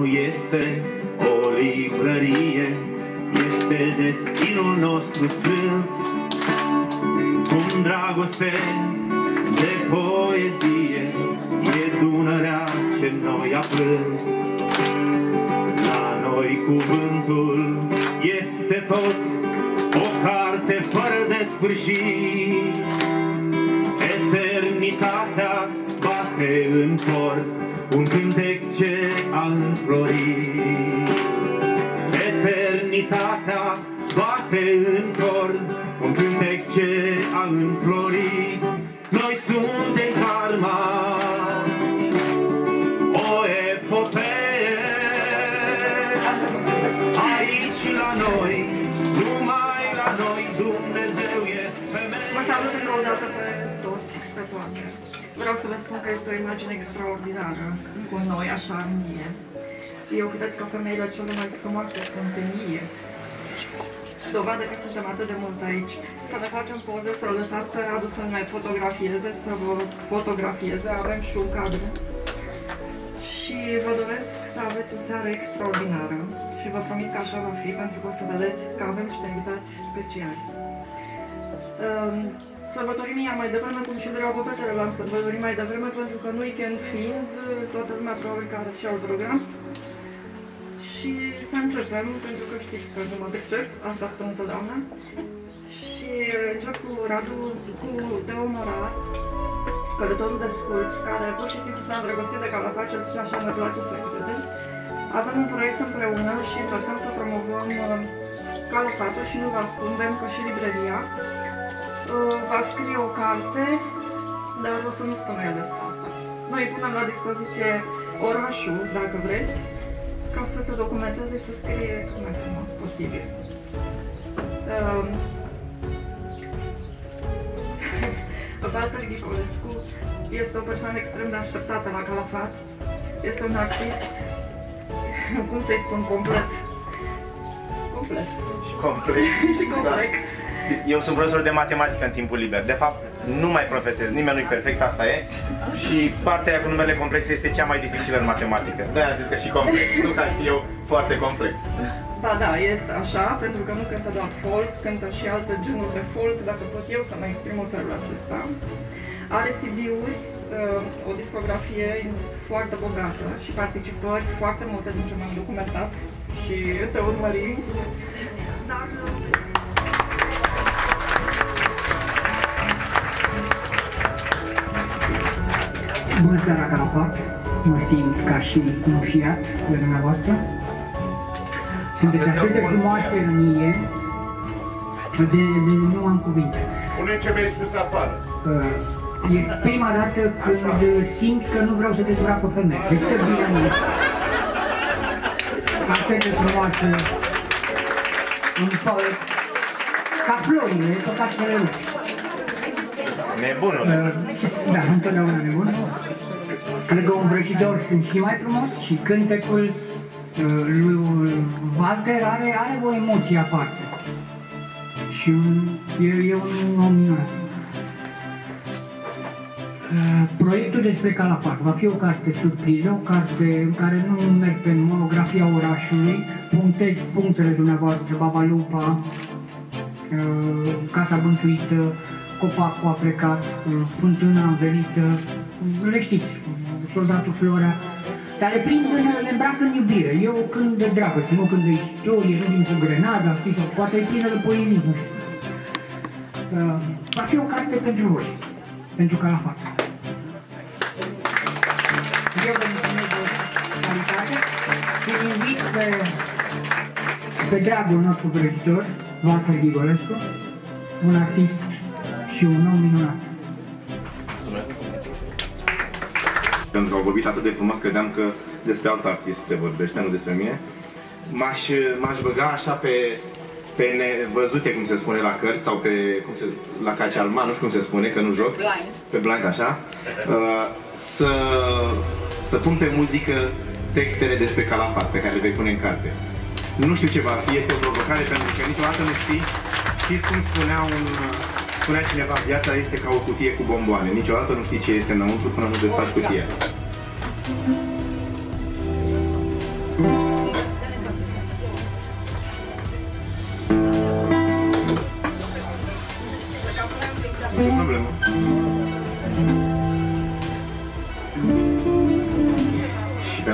este o librărie, este destinul nostru strâns, cum dragoste de poezie, e Dunărea ce noi a plâns. La noi cuvântul este tot o carte fără de sfârșit. Eternitatea bate în cor un cântec ce a înflorit. Eternitatea bate în cor un cântec ce a înflorit. Noi suntem Karma, o epopee. Aici la noi, numai la noi, Dumnezeu e femeie. Vă salut încă o dată pe toți, pe toate. Vreau să vă spun că este o imagine extraordinară cu noi, așa în mie. Eu cred că femeile cele mai frumoase sunt în mie. Dovadă că suntem atât de mult aici. Să ne facem poze, să lăsați pe Radu să ne fotografieze, să vă fotografieze. Avem și un cadru. Și vă doresc să aveți o seară extraordinară. Și vă promit că așa va fi, pentru că o să vedeți că avem niște invitați speciali. Sărbătorim ea mai devreme, cum și vreau băbetele l-am sărbătorit mai devreme, pentru că nu weekend fiind, toată lumea probabil că are și alt program. Și să începem, pentru că știți că nu mă decep, asta spun întotdeauna. Și încep cu Radu, cu Teo Morar, călătorul de sculți, care pur și simplu s-a îndrăgostit de Calafat, cel puțin așa ne place să credem. Avem un proiect împreună și încercăm să promovăm Calafatul și nu vă ascundem că și librăria va scrie o carte, dar o să nu spună el despre asta. Noi punem la dispoziție orașul, dacă vreți, ca să se documenteze și să scrie cât mai frumos posibil. Walter Ghicolescu este o persoană extrem de așteptată la Calafat. Este un artist, cum să-i spun, complet. Complet. Și complex. Și complex. Da. Eu sunt profesor de matematică în timpul liber. De fapt, nu mai profesez, nimeni nu-i perfect, asta e. Și partea aia cu numele complex este cea mai dificilă în matematică. De-aia am zis că și complex, nu că aș fi eu foarte complex. Da, da, este așa, pentru că nu cântă doar folk, cântă și alte genuri de folk, dacă pot eu să mă exprim în felul acesta. Are CD-uri, o discografie foarte bogată și participări foarte multe din ce m-am documentat și te urmărim. Dar... Bună seara, Calafat! Mă simt ca și un fiat de dumneavoastră. Sunteți atât de frumoase în mie, nu am cuvinte. Spune ce mi-ai spus afară. E prima dată când simt că nu vreau să dezbrac o femeie. Deci stă bine mie. Atât de frumoasă, ca florile, păcat să le rupi. Nebunul. Da, întotdeauna nebun. Lângă un vrăjitor sunt și mai frumos și cântecul lui Walter are o emoție aparte. Și e un om minunat. Proiectul despre Calafat va fi o carte surpriză, o carte în care nu merg pe monografia orașului, punctez punctele dumneavoastră, Babalupa, Casa Bântuită, Copacul a plecat, Fântâna învelită, le știți, Soldatul Florea, dar le prind, le îmbracă în iubire. Eu cânt de dragoste, nu cânt de istorie, nu vin cu Grenada, știi, sau poate e plină de poezii, nu știu. Va fi o carte pentru voi, pentru Calafat. Eu vă mulțumesc de calitate și îl invit pe dragul nostru vrăjitor, Walter Ghicolescu, un artist și un om minunat. Pentru că au vorbit atât de frumos, credeam că despre alt artist se vorbește, nu despre mine. M-aș băga așa pe nevăzute, cum se spune la cărți, sau la cacealman, nu știu cum se spune, că nu joc. Blind. Pe blind, așa. Să pun pe muzică textele despre Calafat, pe care le vei pune în carte. Nu știu ce va fi, este o provocare, pentru că niciodată nu știi. Știți cum spunea cineva, viața este ca o cutie cu bomboane. Niciodată nu știi ce este înăuntru până nu desfaci cutia.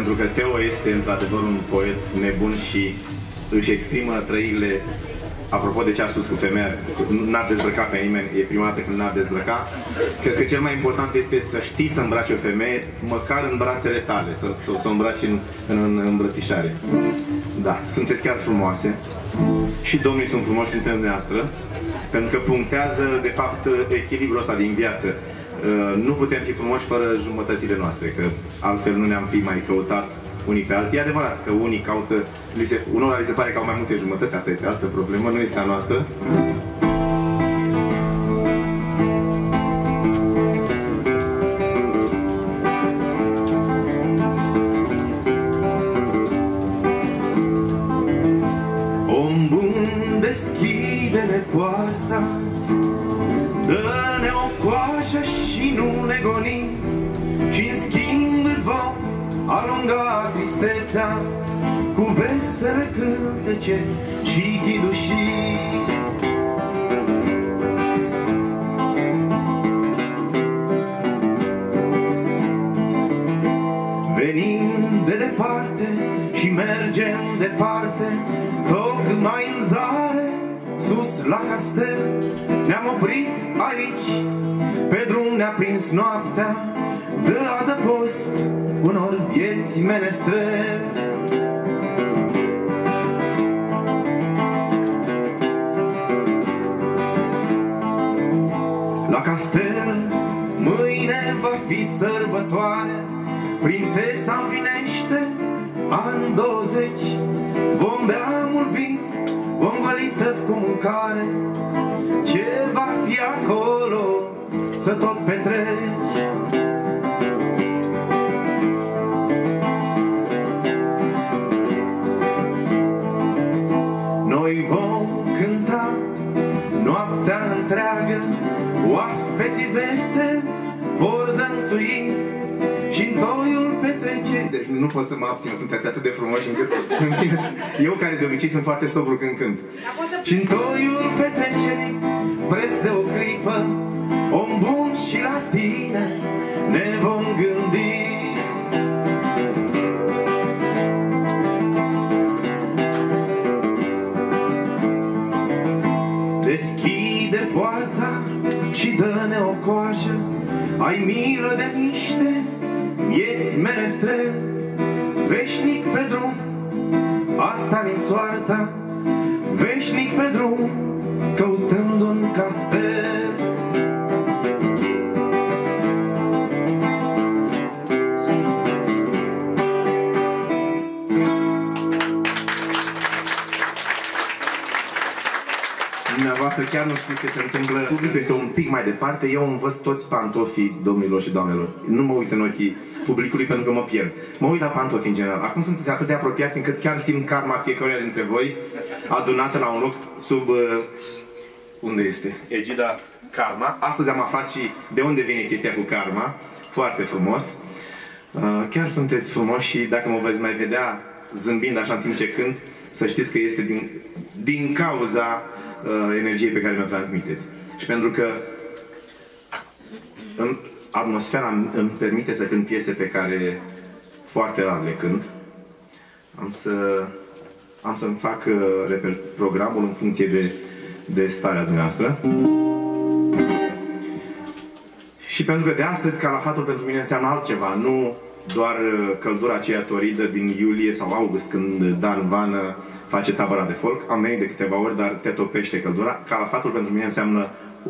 pentru că Teo este într-adevăr un poet nebun și își exprimă trăirile. Apropo de ce a spus cu femeia, n-ar dezbrăca pe nimeni, e prima dată când n-ar dezbrăca. Cred că cel mai important este să știi să îmbraci o femeie, măcar în brațele tale, să o îmbraci în îmbrățișare. Da, sunteți chiar frumoase și domnii sunt frumoși printre dumneavoastră, pentru că punctează, de fapt, echilibrul ăsta din viață. Nu putem fi frumoși fără jumătățile noastre, că altfel nu ne-am fi mai căutat unii pe alții. E adevărat că unii caută, unora li se pare că au mai multe jumătăți, asta este altă problemă, nu este a noastră. Om bun, deschide-ne poarta, dă-ne o coajă și nu ne goni, și-n schimb îți vom alunga tristețea cu vesele cântece și ghidușii. Venim de departe și mergem departe, tocmai în zare, sus la castel. Ne-am oprit aici, pe drum ne-a prins noaptea, dă adăpost unor vieți menestreli. La castel mâine va fi sărbătoare, prințesa împlinește ani 20. Vom bea mult vin, vom găli tăf cu mâncare, ce va fi acolo să tot petreci. Noi vom cânta noaptea întreagă, oaspeții veseli vor dănțui și-n toiul petrecerii. Deci nu pot să mă abțin, sunteți atât de frumoși încât eu, care de obicei sunt foarte sobru când cânt. Și-n toiul petrecerii, preț de o clipă, om bun, și la tine ne vom gândi. Deschide poarta și dă-ne o coajă, ai milă de niște vieți menestreli. Veșnic pe drum, asta-mi soarta, veșnic pe drum, căutând un castel. Dumneavoastră chiar nu știu ce se întâmplă. Publicul este un pic mai departe. Eu învăț toți pantofii, domnilor și doamnelor. Nu mă uit în ochii publicului pentru că mă pierd. Mă uit la pantofi în general. Acum sunteți atât de apropiați încât chiar simt karma fiecăruia dintre voi adunată la un loc sub... unde este? Egida karma. Astăzi am aflat și de unde vine chestia cu karma. Foarte frumos. Chiar sunteți frumoși și dacă mă veți mai vedea zâmbind așa în timp ce cânt, să știți că este din cauza energiei pe care mi-o transmiteți. Și pentru că atmosfera îmi permite să cânt piese pe care foarte rar le cânt, am să-mi fac programul în funcție de starea dumneavoastră. Și pentru că de astăzi Calafatul pentru mine înseamnă altceva, nu doar căldura aceea toridă din iulie sau august, când Dan Vană face tabăra de folk. Am venit de câteva ori, dar te topește căldura. Calafatul pentru mine înseamnă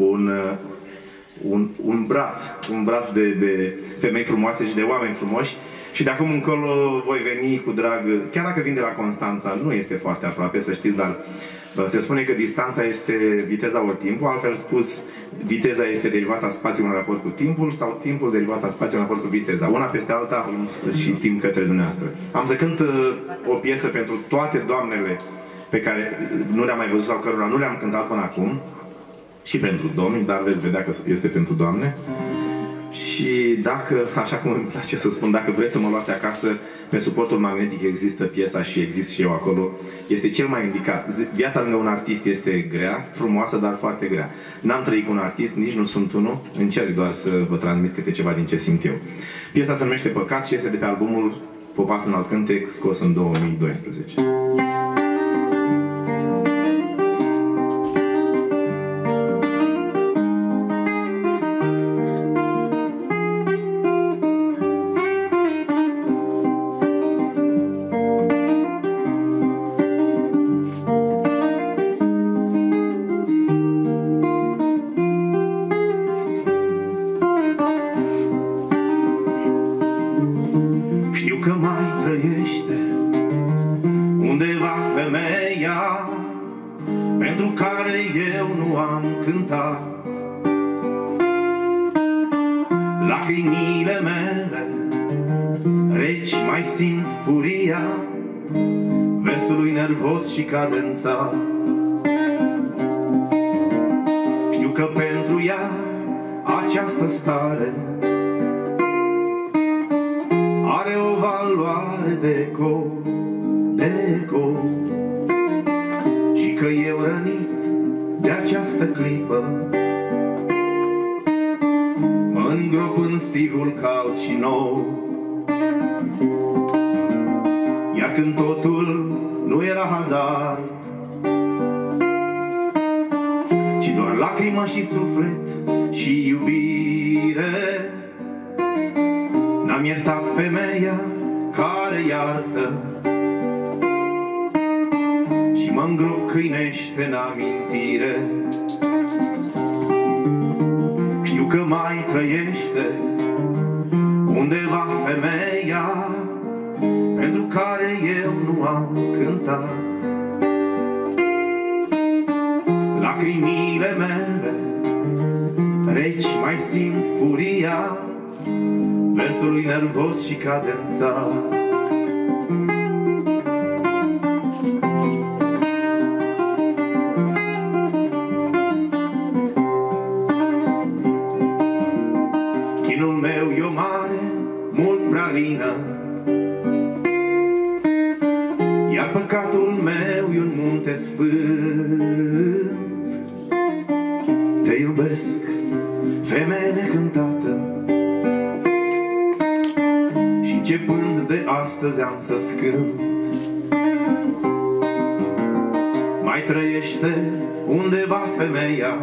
un braț de femei frumoase și de oameni frumoși. Și de acum încolo voi veni cu drag, chiar dacă vin de la Constanța, nu este foarte aproape, să știți, dar se spune că distanța este viteza ori timpul, altfel spus, viteza este derivata spațiului în raport cu timpul sau timpul derivata spațiului în raport cu viteza. Una peste alta și timp către dumneavoastră. Am să cânt o piesă pentru toate doamnele pe care nu le-am mai văzut sau cărora nu le-am cântat până acum. Și pentru domni, dar veți vedea că este pentru doamne. Și dacă, așa cum îmi place să spun, dacă vreți să mă luați acasă, pe suportul magnetic există piesa și exist și eu acolo. Este cel mai indicat. Viața lângă un artist este grea, frumoasă, dar foarte grea. N-am trăit cu un artist, nici nu sunt unul. Încerc doar să vă transmit câte ceva din ce simt eu. Piesa se numește Păcat și este de pe albumul Popas în alt cântec, scos în 2012. Știu că mai trăiește undeva femeia pentru care eu nu am cântat. Lacrimile mele reci mai simt furia versului nervos și cadența. Știu că pentru ea această stare are o valoare de eco, și că eu rănit de această clipă mă îngrop în stilul cald și nou. Iar când totul nu era hazard, ci doar lacrimă și suflet și iubire, n-am iertat femeia care iartă și mă îngrop câinește în amintire. Știu că mai trăiește undeva femeia pentru care eu nu am cântat. Lacrimile mele reci mai simt furia versului nervos și cadența. Chinul meu e o mare mult prea lină, iar păcatul meu e un munte sfânt. Te iubesc, femeie necântată, și începând de astăzi am să-ți cânt. Mai trăiește undeva femeia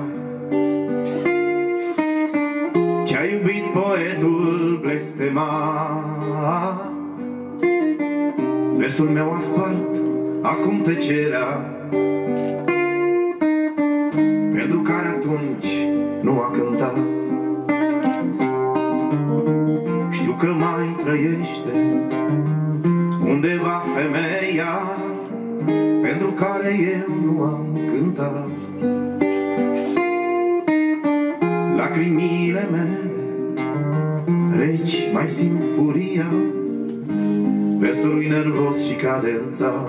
ce-a iubit poetul blestemat. Versul meu a spart acum tăcerea pentru care atunci nu a cântat. Știu că mai trăiește undeva femeia pentru care eu nu am cântat. Lacrimile mele reci mai simt furia versului nervos și cadența.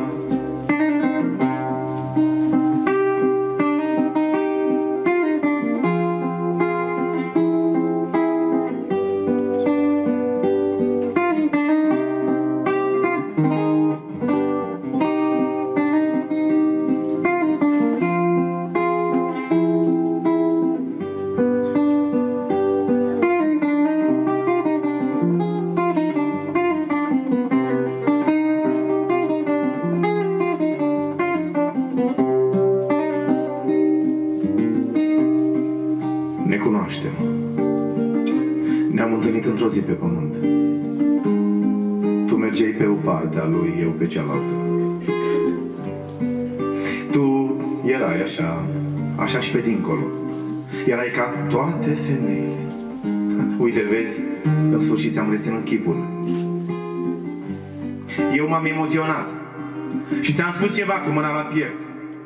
Ne cunoaștem. Ne-am întâlnit într-o zi pe pământ. Tu mergeai pe o parte a lui, eu pe cealaltă. Tu erai așa și pe dincolo. Erai ca toate femeile. Uite, vezi, în sfârșit ți-am reținut chipul. Eu m-am emoționat și ți-am spus ceva cu mâna la piept.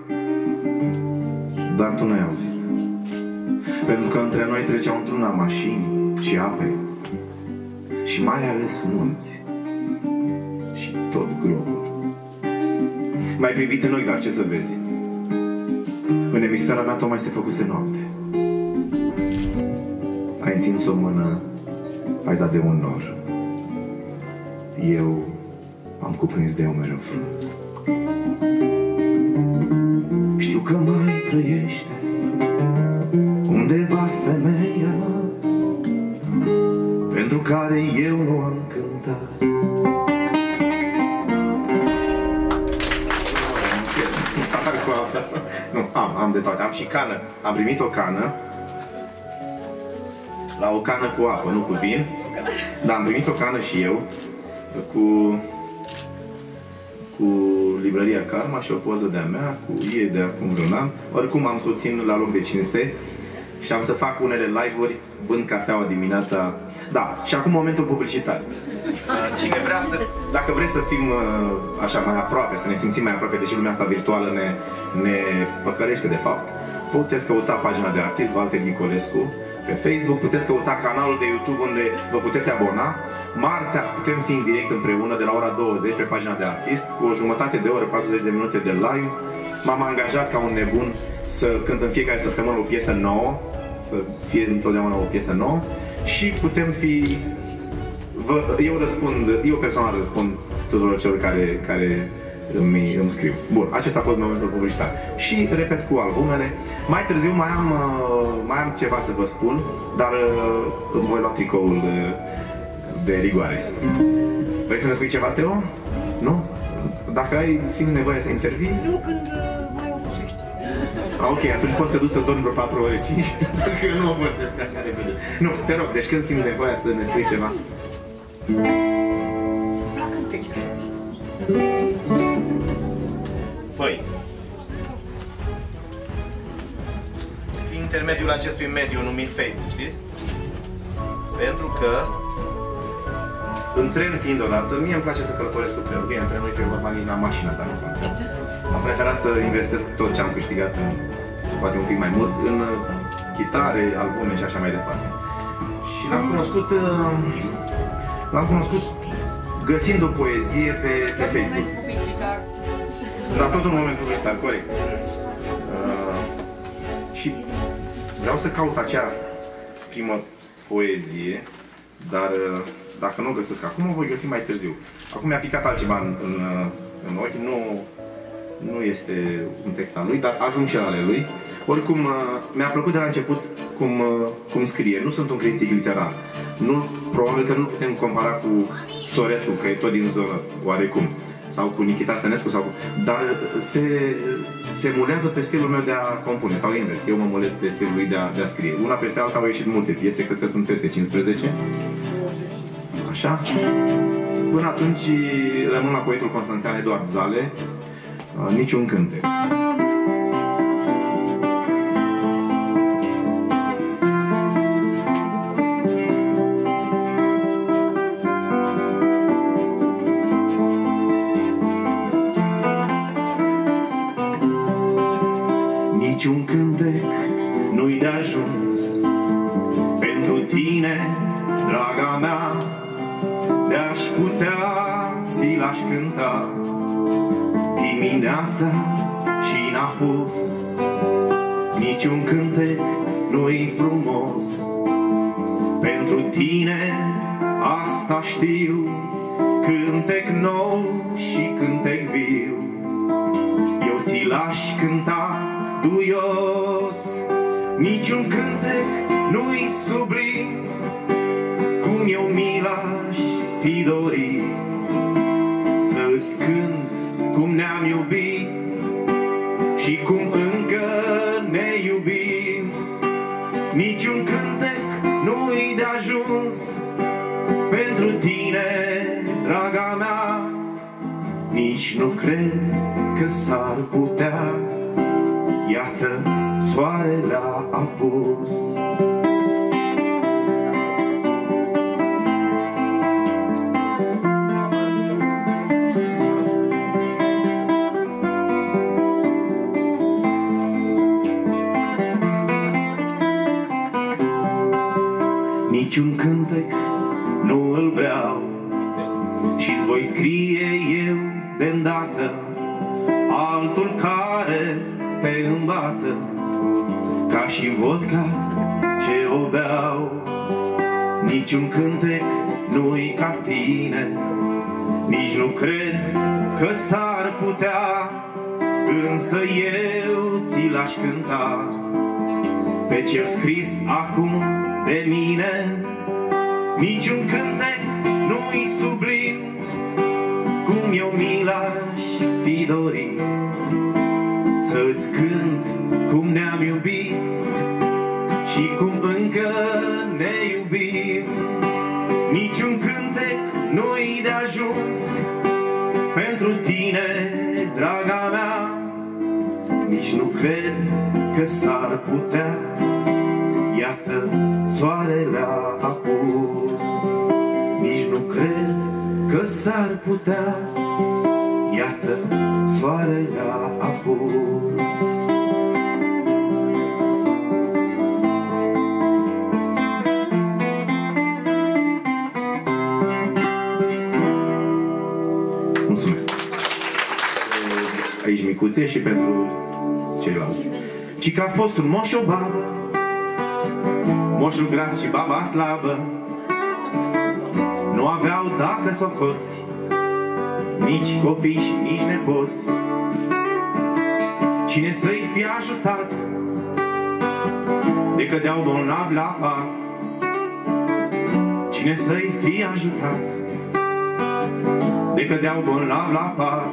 Dar tu n-ai auzit. Pentru că între noi treceau într-una mașini și ape și mai ales munți și tot globul. M-ai privit în ochi, dar ce să vezi? În emisfera mea tocmai se făcuse noapte. Ai întins o mână, ai dat de un nor. Eu am cuprins de umeri în frunte. Știu că mai trăiește undeva femeia pentru care eu nu am cântat. am de toate. Am și cană. Am primit o cană. La o cană cu apă, nu cu vin. Dar am primit o cană și eu. Cu librăria Karma și o poză de-a mea, cu ei de acum vreun an. Oricum am să o țin la loc de cinste și am să fac unele live-uri bând cafeaua dimineața. Da, și acum momentul publicitar. Cine vrea să, dacă vreți să fim așa mai aproape, să ne simțim mai aproape, deși lumea asta virtuală ne păcălește de fapt, puteți căuta pagina de artist Walter Nicolescu pe Facebook, puteți căuta canalul de YouTube unde vă puteți abona. Marțea putem fi în direct împreună de la ora 20 pe pagina de artist, cu o jumătate de oră, 40 de minute de live. M-am angajat ca un nebun să cânt în fiecare săptămână o piesă nouă, să fie întotdeauna o piesă nouă și putem fi... Eu personal răspund tuturor celor care îmi scriu. Bun, acesta a fost momentul publicitar. Și repet cu albumele. Mai târziu mai am ceva să vă spun, dar îmi voi lua tricoul de rigoare. Vrei să ne spui ceva, Teo? Nu? Dacă simți nevoie să intervii? Nu, când mai obosești. Ok, atunci poți să te duci să dormi vreo 4 ore, 5, pentru că eu nu obosesc așa repede. Nu, te rog, deci când simți nevoia să ne spui ceva? La cântec. Păi, prin intermediul acestui mediu numit Facebook, știți? Pentru că în tren fiind odată, mie îmi place să călătoresc cu trenul. Bine, în trenul e vorba la mașină, dar nu contează. Am preferat să investesc tot ce am câștigat, poate un pic mai mult, în chitare, albume și așa mai departe. Și l-am cunoscut găsind o poezie pe Facebook. Dar tot în momentul publicitar, corect. Și vreau să caut acea primă poezie, dar dacă nu o găsesc acum, o voi găsi mai târziu. Acum mi-a picat altceva în ochi, nu este un text al lui, dar ajung și ale lui. Oricum, mi-a plăcut de la început cum scrie. Nu sunt un critic literar. Probabil că nu putem compara cu Sorescu, că e tot din zonă, oarecum. Sau cu Nikita Stănescu, dar se mulează pe stilul meu de a compune, sau invers. Eu mă mulez pe stilul lui de a scrie. Una peste alta au ieșit multe piese, cred că sunt peste 15. Așa? Până atunci rămân la poetul Constanțean Eduard Zale, Niciun cântec. Niciun cântec nu-i de ajuns pentru tine, draga mea, de-aș putea ți l-aș cânta dimineața și n-apus. Niciun cântec nu-i frumos pentru tine, asta știu. Cântec nou și cântec viu eu ți l-aș cânta duios. Niciun cântec nu-i sublim cum eu mi l-aș fi dorit să-ți cânt cum ne-am iubit și cum încă ne iubim. Niciun cântec nu-i de ajuns pentru tine, draga mea. Nici nu cred că s-ar putea. Iată, soarele a apus. Niciun cântec nu îl vreau și-ți voi scrie eu de-ndată altul care pe îmbată ca și vodka ce o beau. Niciun cântec nu-i ca tine, nici nu cred că s-ar putea, însă eu ți l-aș cânta pe cel scris acum de mine. Niciun cântec nu-i sublim cum eu mi l-aș fi dorit să-ți cânt cum cum ne-am iubit și cum încă ne iubim. Niciun cântec nu-i de ajuns pentru tine, draga mea. Nici nu cred că s-ar putea. Iată, soarele a apus. Nici nu cred că s-ar putea. Iată, soarele a apus. Mulțumesc. Aici micuțe și pentru ceilalți. Cică a fost un moș și o babă, moșul gras și baba slabă. Nu aveau dacă socoți, nici copii și nici nepoți. Cine să-i fie ajutat de cădeau bolnavi la pat? Cine să-i fie ajutat de cădeau bolnavi la pat?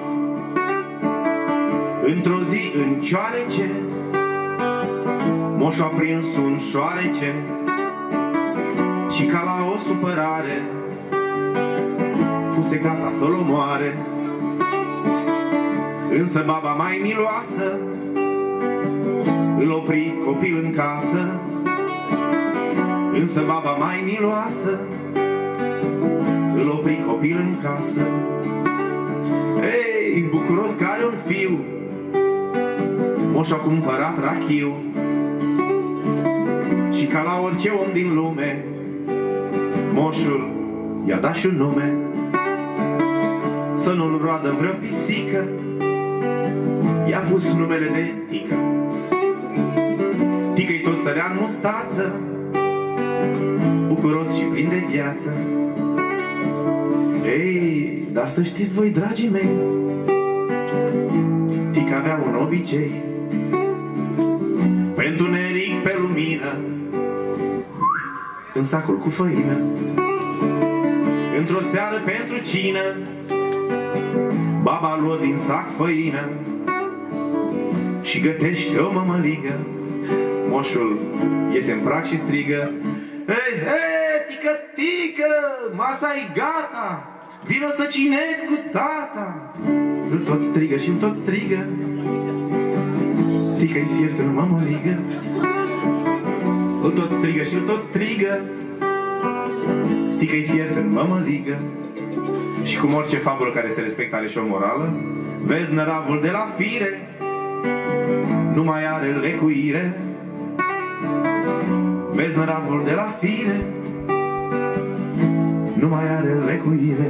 Într-o zi în cioarece moșul a prins un șoarece și ca la o supărare fuse gata să-l omoare. Însă baba mai miloasă îl opri copil în casă. Însă baba mai miloasă îl opri copil în casă. Ei, bucuros că are un fiu, moșul a cumpărat rachiu și ca la orice om din lume moșul i-a dat și un nume. Să nu-l roadă vreo pisică, i-a pus numele de Tică. Tică-i tot sărea în mustață, bucuros și plin de viață. Ei, dar să știți voi, dragii mei, Tică avea un obicei. Pentru neric pe lumină, în sacul cu făină, într-o seară pentru cină, baba luă din sac făină și gătește o mămăligă. Moșul iese în prag și strigă: hei, hei, Tică, Tică, masa-i gata, vino să cinezi cu tata. Îl tot strigă și îl tot strigă, Tică-i fiert în mămăligă. Îl tot strigă și îl tot strigă, Tică-i fiert în mămăligă. Și cum orice fabulă care se respectă are și o morală, vezi, năravul de la fire nu mai are lecuire. Vezi, năravul de la fire nu mai are lecuire.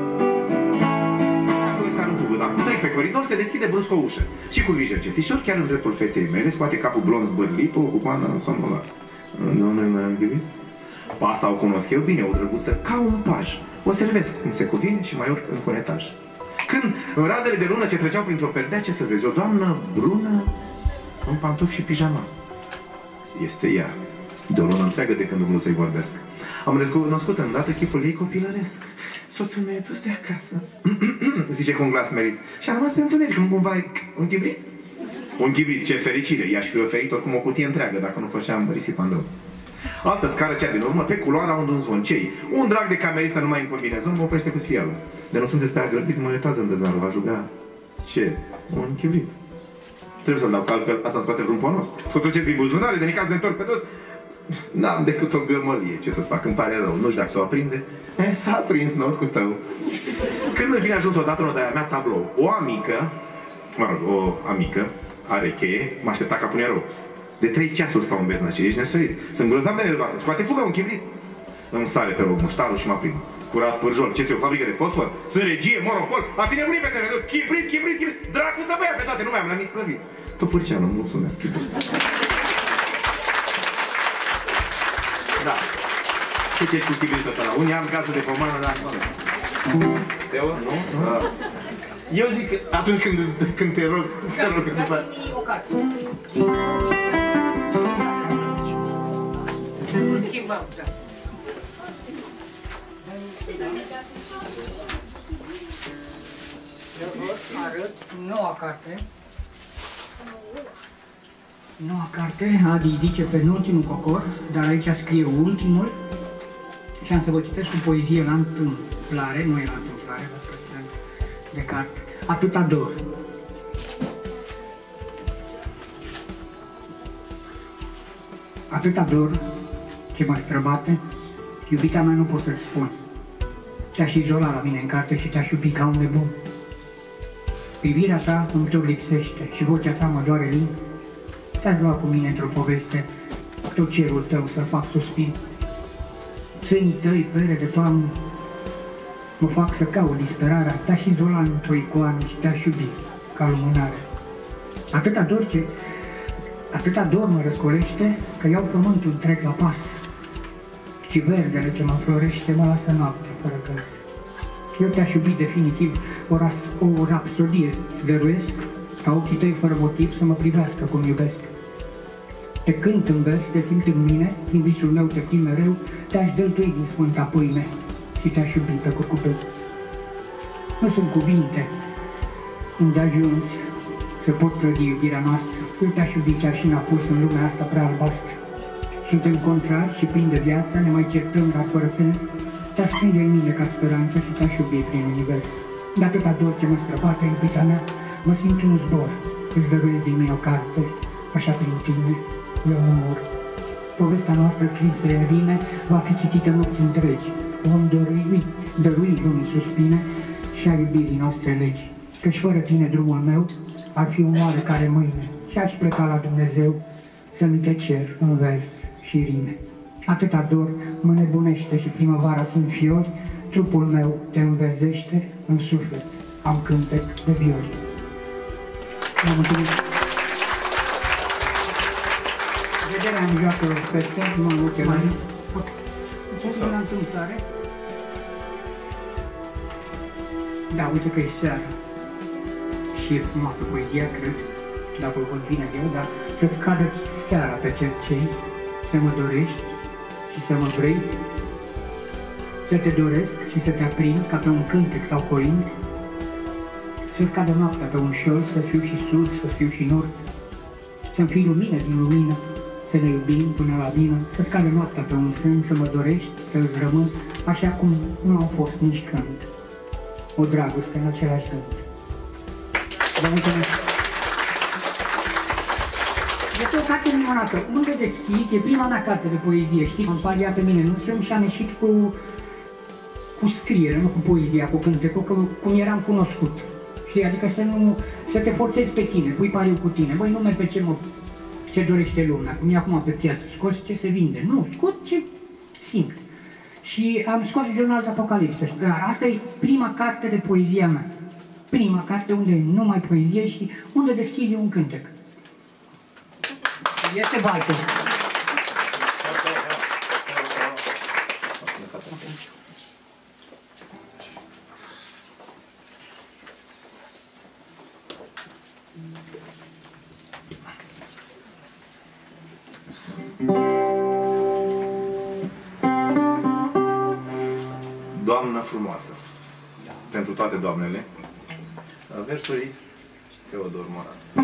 Acum treci pe coridor, se deschide brusc o ușă și cu vijer cetișor, chiar în dreptul feței mele, scoate capul blond zbârlit, o cupană somnolasă. Nu mai-am gândit? Pe asta o cunosc eu bine, o drăguță, ca un paj. O servesc cum se cuvine și mai urc în conetaj. Când, în razele de lună ce treceau printr-o perdea, ce să vezi? O doamnă brună în pantofi și pijama. Este ea, de o lună întreagă de când nu să-i vorbesc. Am recunoscut îndată chipul ei copilăresc. Soțul meu e dus de acasă, zice cu un glas merit. Și a rămas pe întuneric, nu cumva un chibrit? Un chibrit, ce fericire! I-aș fi oferit oricum o cutie întreagă dacă nu făceam risipa în drum. Altă scară, cea din urmă, pe culoarea unde un zvon. Cei? Un drag de cameristă numai în combinezon mă oprește cu sfială. De nu sunt despre agrăbit, mă letează în dezarul, va juga. Ce? Un chibrit. Trebuie să-l dau, că altfel asta scoate vreun ponos. Scotoceți din buzunare, de nicaz se întorc pe dos. N-am decât o gămălie, ce să-ți fac, îmi pare rău. Nu știu dacă s-o aprinde. S-a aprins norocul tău. Când îmi vine ajuns odată în odaia mea tablou, o amică, mă rog, o amică, are cheie, mă aștepta ca pune rău. De 3 ceasuri stau în beznăcire, ești nesărit. Sunt grozav de nervată, scoate fugă un chibrit. Îmi sare pe rog muștarul și mă aprind. Curat pârjol, ce-s o fabrică de fosfor? Sunt regie, monopol, ați nebunit pe sănător, chibrit, chibrit, chibrit, dracu să vă ia pe toate, nu mai am la misprăvit. Topârceanu, mulțumesc, chibrit. Da. Ce ești cu chibritul ăsta la unii? Am gazul de pomană, dar nu. Teo? Nu? Eu zic că atunci când te rog, după... Îl schimbăm, da. Eu vă arăt noua carte. Noua carte, Adi zice penultimul cocor, dar aici scrie ultimul. Și am să vă citesc o poezie la întâmplare, nu e la întâmplare, dar de carte. Atâta dor. Atâta dor ce mă străbate, iubita mea nu pot să-ți spun. Te-aș izola la mine în carte și te-aș iubi ca un nebun. Privirea ta îmi tot lipsește și vocea ta mă doare lin. Te-aș lua cu mine într-o poveste, tot cerul tău să fac suspin. Sânii tăi, pere de toamnă, mă fac să caut disperarea. Te-aș izola într-o icoană și te-aș iubi ca lumânare. Atâta dor mă răscolește că iau pământul întreg la pas. Și verdele ce mă înflorește mă lasă noapte fără gând. Eu te-aș iubi definitiv, o rapsodie îți dăruiesc, ca ochii tăi fără motiv să mă privească cum iubesc. Te cânt în vers, te simt în mine, din visul meu te prind mereu, te-aș dăltui din sfânta pâine și te-aș iubi pe curcubeu. Nu sunt cuvinte îndeajuns să pot clădi iubirea noastră. Eu te-aș iubi chiar și n-a pus în lumea asta prea albastră. Suntem contrari și plini de viață, ne mai certăm, dar fără sens. Te-aș prinde în mine ca speranță și te-aș iubi prin univers. De atâta dor ce mă străbate, iubita mea, mă simt un zbor. Îți dăruiesc din mine o carte, așa prin tine, eu nu mor. Povestea noastră scrisă în rime va fi citită nopți întregi. Vom dărui lumii suspine și a iubirii noastre legi. Căci fără tine drumul meu ar fi un oarecare mâine și aș pleca la Dumnezeu să-mi te cer în vers și rime. Atâta dor mă nebunește și primăvara sunt fiori, trupul meu te înverzește, în suflet am cântec de viori. Vă mulțumesc! Vederea îmi joacă peste, nu în ochelari. Ce la întâmplare? Da, uite că e seara. Și e frumoasă poezia, cred, dacă o văd bine eu, dar să-ți cadă seara pe cercei, să mă dorești și să mă vrei, să te doresc și să te aprind ca pe un cântec sau colind, să-ți cadă noaptea pe un șol, să fiu și surd, să fiu și nord, să-mi fii lumină din lumină, să ne iubim până la vină, să-ți cadă noaptea pe un sân, să mă dorești, să-ți rămân, așa cum nu au fost nici când, o dragoste în același gând. Vă mulțumesc! Este o carte minunată. Unde deschizi, e prima mea carte de poezie, știi? Am pariat pe mine, nu știu, și am ieșit cu scriere, nu cu poezia, cu cântecul, cum eram cunoscut. Știi? Adică să te forțezi pe tine, pui pariu cu tine. Băi, nu merg pe ce dorește lumea, cum e acum pe piață, scoți ce se vinde. Nu, scot ce simt. Și am scos Jurnal de Apocalipsă. Dar asta e prima carte de poezia mea. Prima carte unde e numai poezie și unde deschizi un cântec. Este baltă. Doamnă frumoasă. Pentru toate doamnele. Versuri Teodor Moran.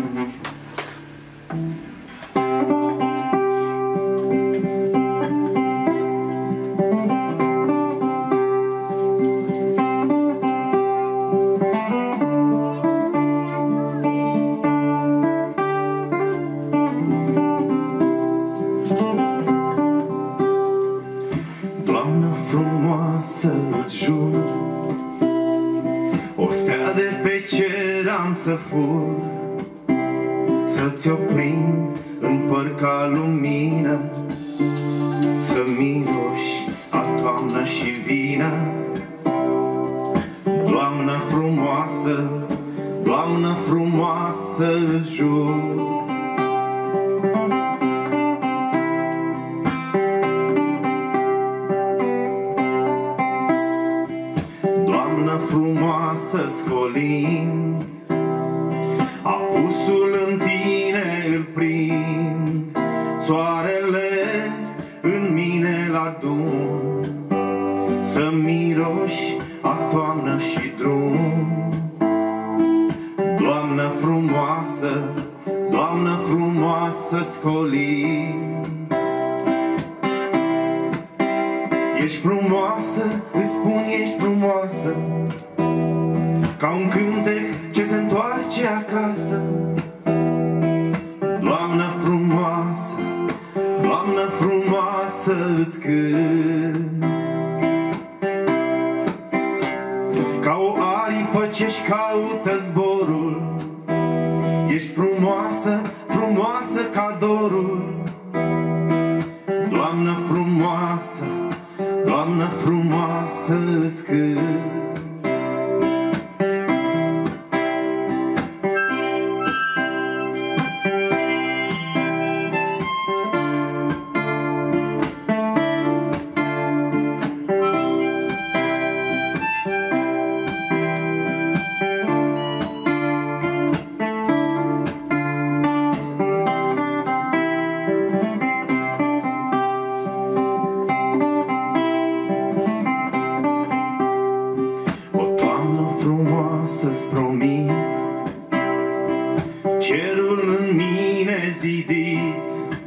Doamnă frumoasă, îți jur, o stea de pe cer am să fur, să-ți o prind în păr ca lumină, să miroși a toamnă și vină. Doamnă frumoasă, doamnă frumoasă, îți jur, frumoasă scolind, apusul în tine îl prind, soarele în mine l-adun, să miroși a toamnă și drum. Doamnă frumoasă, Doamnă frumoasă Scolin. Ești frumoasă, îți spun, ești frumoasă, ca un cântec ce se întoarce acasă. Doamnă frumoasă, doamnă frumoasă, îți cânt, ca o aripă ce-și caută zborul. Ești frumoasă, frumoasă ca dorul. Doamnă frumoasă, doamnă frumoasă, îți cânt. Să-ți promit cerul în mine zidit,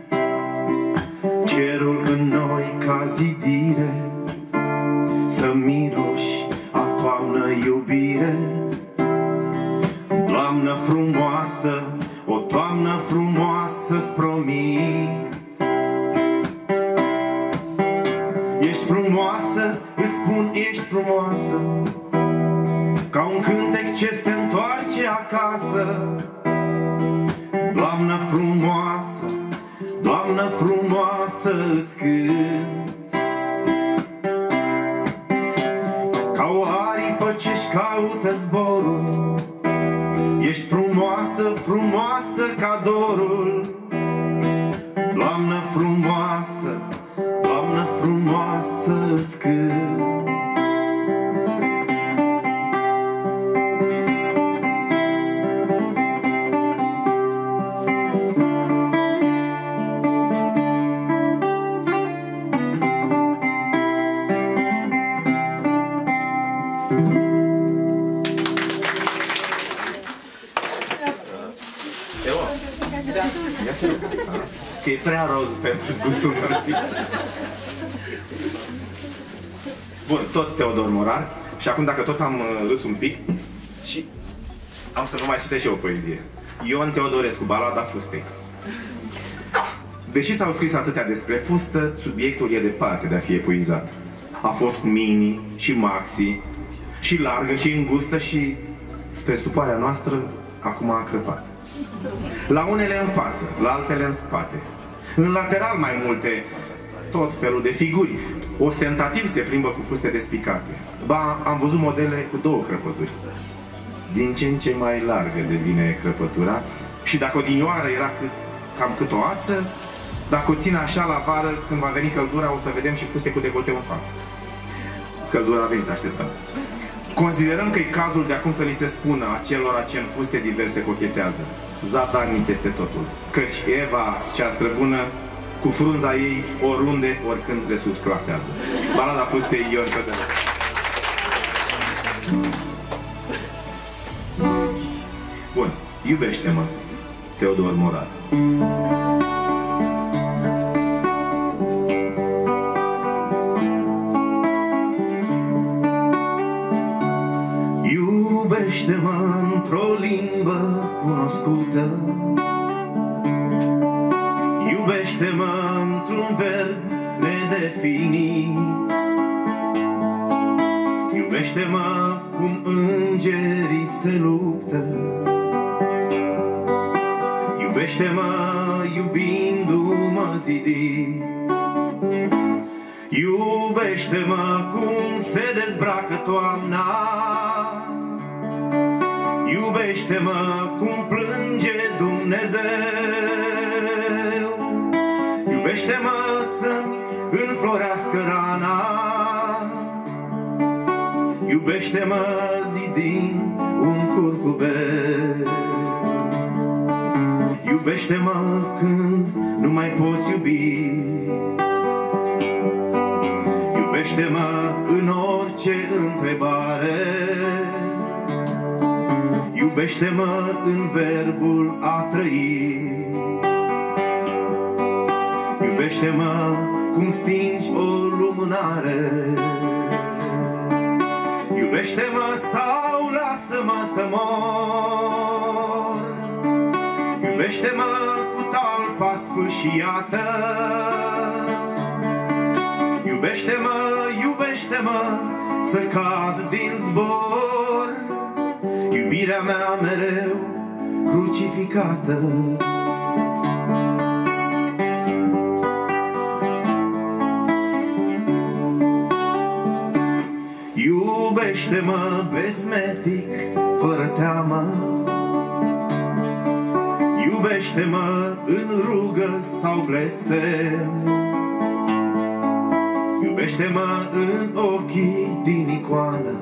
cerul în noi ca zidire, să miroși a toamnă iubire. Doamnă frumoasă, o toamnă frumoasă-ți promit. Ești frumoasă, îți spun, ești frumoasă, ca un cântec ce se întoarce acasă. Doamnă frumoasă, doamnă frumoasă, îți cânt, ca o aripă ce-și caută zborul. Ești frumoasă, frumoasă ca dorul. Doamnă frumoasă, doamnă frumoasă, îți cânt. Că e prea roz pentru gustul meu. Bun, tot Teodor Morar. Și acum, dacă tot am râs un pic, și am să vă mai citesc și eu o poezie. Ion Teodorescu, Balada Fustei. Deși s-au scris atâtea despre fustă, subiectul e departe de a fi epuizat. A fost mini și maxi, și largă și îngustă și, spre stupoarea noastră, acum a crăpat. La unele în față, la altele în spate. În lateral mai multe, tot felul de figuri. Ostentativ se plimbă cu fuste despicate. Ba, am văzut modele cu două crăpături. Din ce în ce mai largă devine crăpătura. Și dacă odinioară era cam cât o ață, dacă o ține așa la vară, când va veni căldura, o să vedem și fuste cu decolte în față. Căldura a venit, așteptăm. Considerăm că e cazul de acum să li se spună acelora ce în fuste diverse cochetează: zadarnic este totul, căci Eva, cea străbună, cu frunza ei, oriunde, oricând le subclasează. Balada Fustei, Ion Teodorescu. Bun, iubește-mă, Teodor Morar. Iubește-mă într-o limbă cunoscută, iubește-mă într-un verb nedefinit, iubește-mă cum îngerii se luptă, iubește-mă iubindu-mă zidit, iubește-mă cum se dezbracă toamna, iubește-mă cum plânge Dumnezeu, iubește-mă să-mi înflorească rana, iubește-mă zidind un curcubeu, iubește-mă când nu mai poți iubi, iubește-mă în orice întrebare, Iubește-mă în verbul a trăi. Iubește-mă cum stingi o lumânare. Iubește-mă sau lasă-mă să mor. Iubește-mă cu talpa sfâșiată. Iubește-mă, iubește-mă să cad din zbor. Iubirea mea mereu crucificată. Iubește-mă besmetic, fără teamă. Iubește-mă în rugă sau blestem. Iubește-mă în ochii din icoană.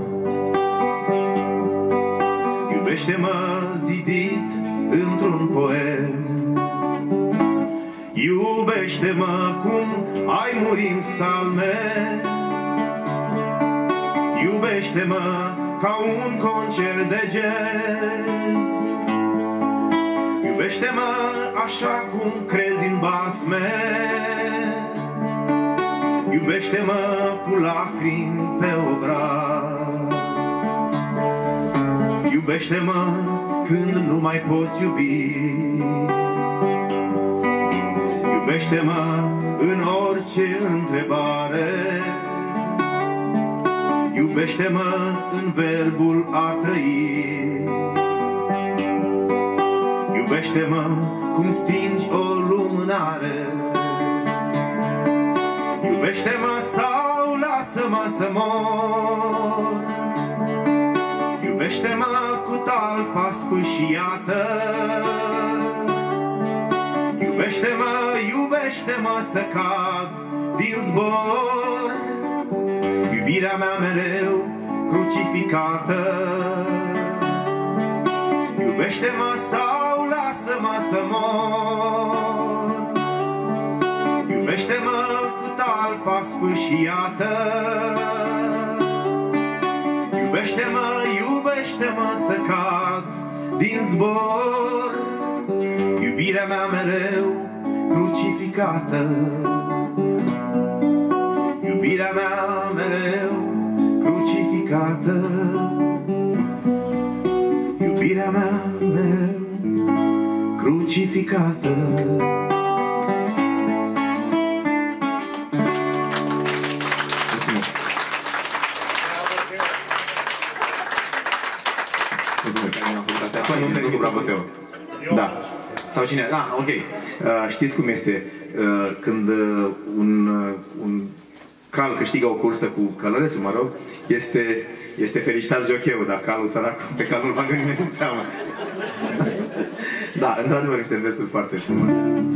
Iubește-mă zidit într-un poem. Iubește-mă cum ai murit în psalme. Iubește-mă ca un concert de jazz. Iubește-mă așa cum crezi în basme. Iubește-mă cu lacrimi pe obraz. Iubește-mă când nu mai poți iubi. Iubește-mă în orice întrebare. Iubește-mă în verbul a trăi. Iubește-mă cum stingi o lumânare. Iubește-mă sau lasă-mă să mor. Iubește-mă cu talpa sfâșiată. Iubește-mă, iubește-mă să cad din zbor. Iubirea mea mereu crucificată. Iubește-mă sau lasă-mă să mor. Iubește-mă cu talpa sfâșiată. Iubește-mă, iubește-mă să cad din zbor. Iubirea mea mereu crucificată. Iubirea mea mereu crucificată. Iubirea mea mereu crucificată. Da. Sau cine? Da, ok. Știți cum este când un cal câștigă o cursă cu călărețul, mă rog, este felicitat jocheul, dar calul sărac, pe cal nu-l bagă nimeni în seamă. Da, într-adevăr, niște versuri foarte frumoase.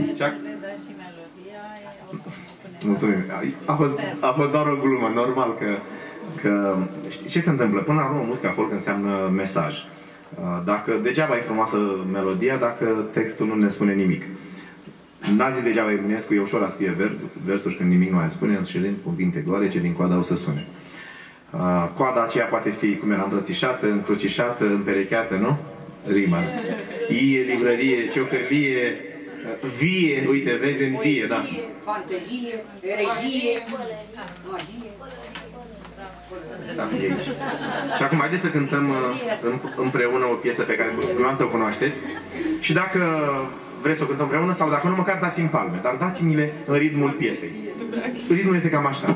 Mulțumim. A fost doar o glumă, normal că ce se întâmplă? Până la urmă, muzica folk înseamnă mesaj. Dacă degeaba e frumoasă melodia, dacă textul nu ne spune nimic. N-a zis degeaba Eminescu, e ușor a scrie versuri când nimic nu mai spune, înșelând cuvinte goale ce din coada o să sune. Coada aceea poate fi cum era îmbrățișată, încrucișată, împerecheată, nu? Rima. Ie, librărie, ciocărlie, vie, uite, vezi în vie, da. Fantezie, regie, magie. Da, e aici. Și acum haideți să cântăm împreună o piesă pe care cu siguranță o cunoașteți. Și dacă vreți să o cântăm împreună sau dacă nu, măcar dați-mi palme, dar dați-mi-le în ritmul piesei. Ritmul este cam așa.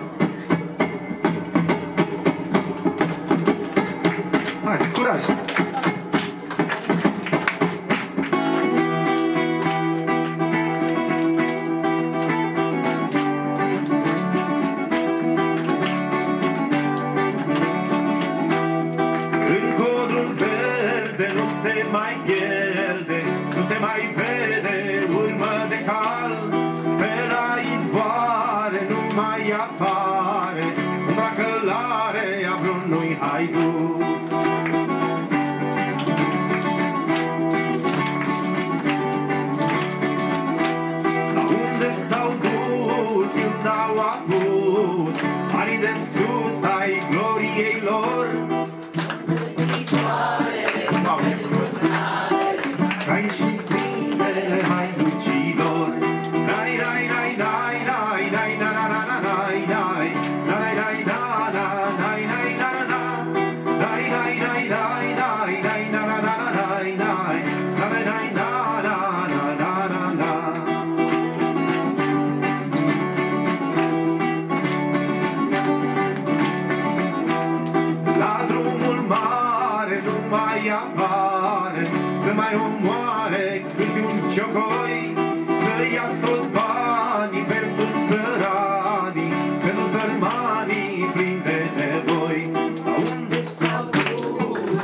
Haideți, curaj! mai apare, să mai omoare câte un ciocoi, să ia toți banii pentru țăranii, pentru sărmanii plini de nevoi. La unde s-au dus?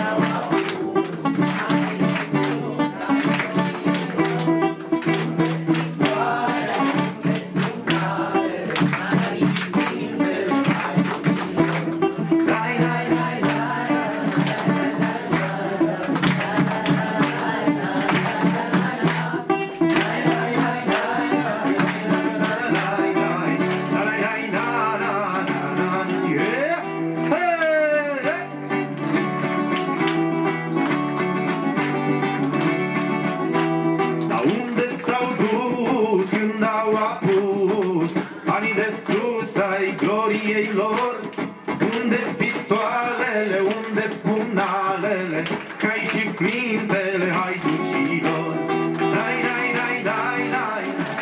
Gloriei lor, unde-s pistoalele, unde-s punalele, cai și flintele haiducilor. Dai, dai, dai, dai, dai.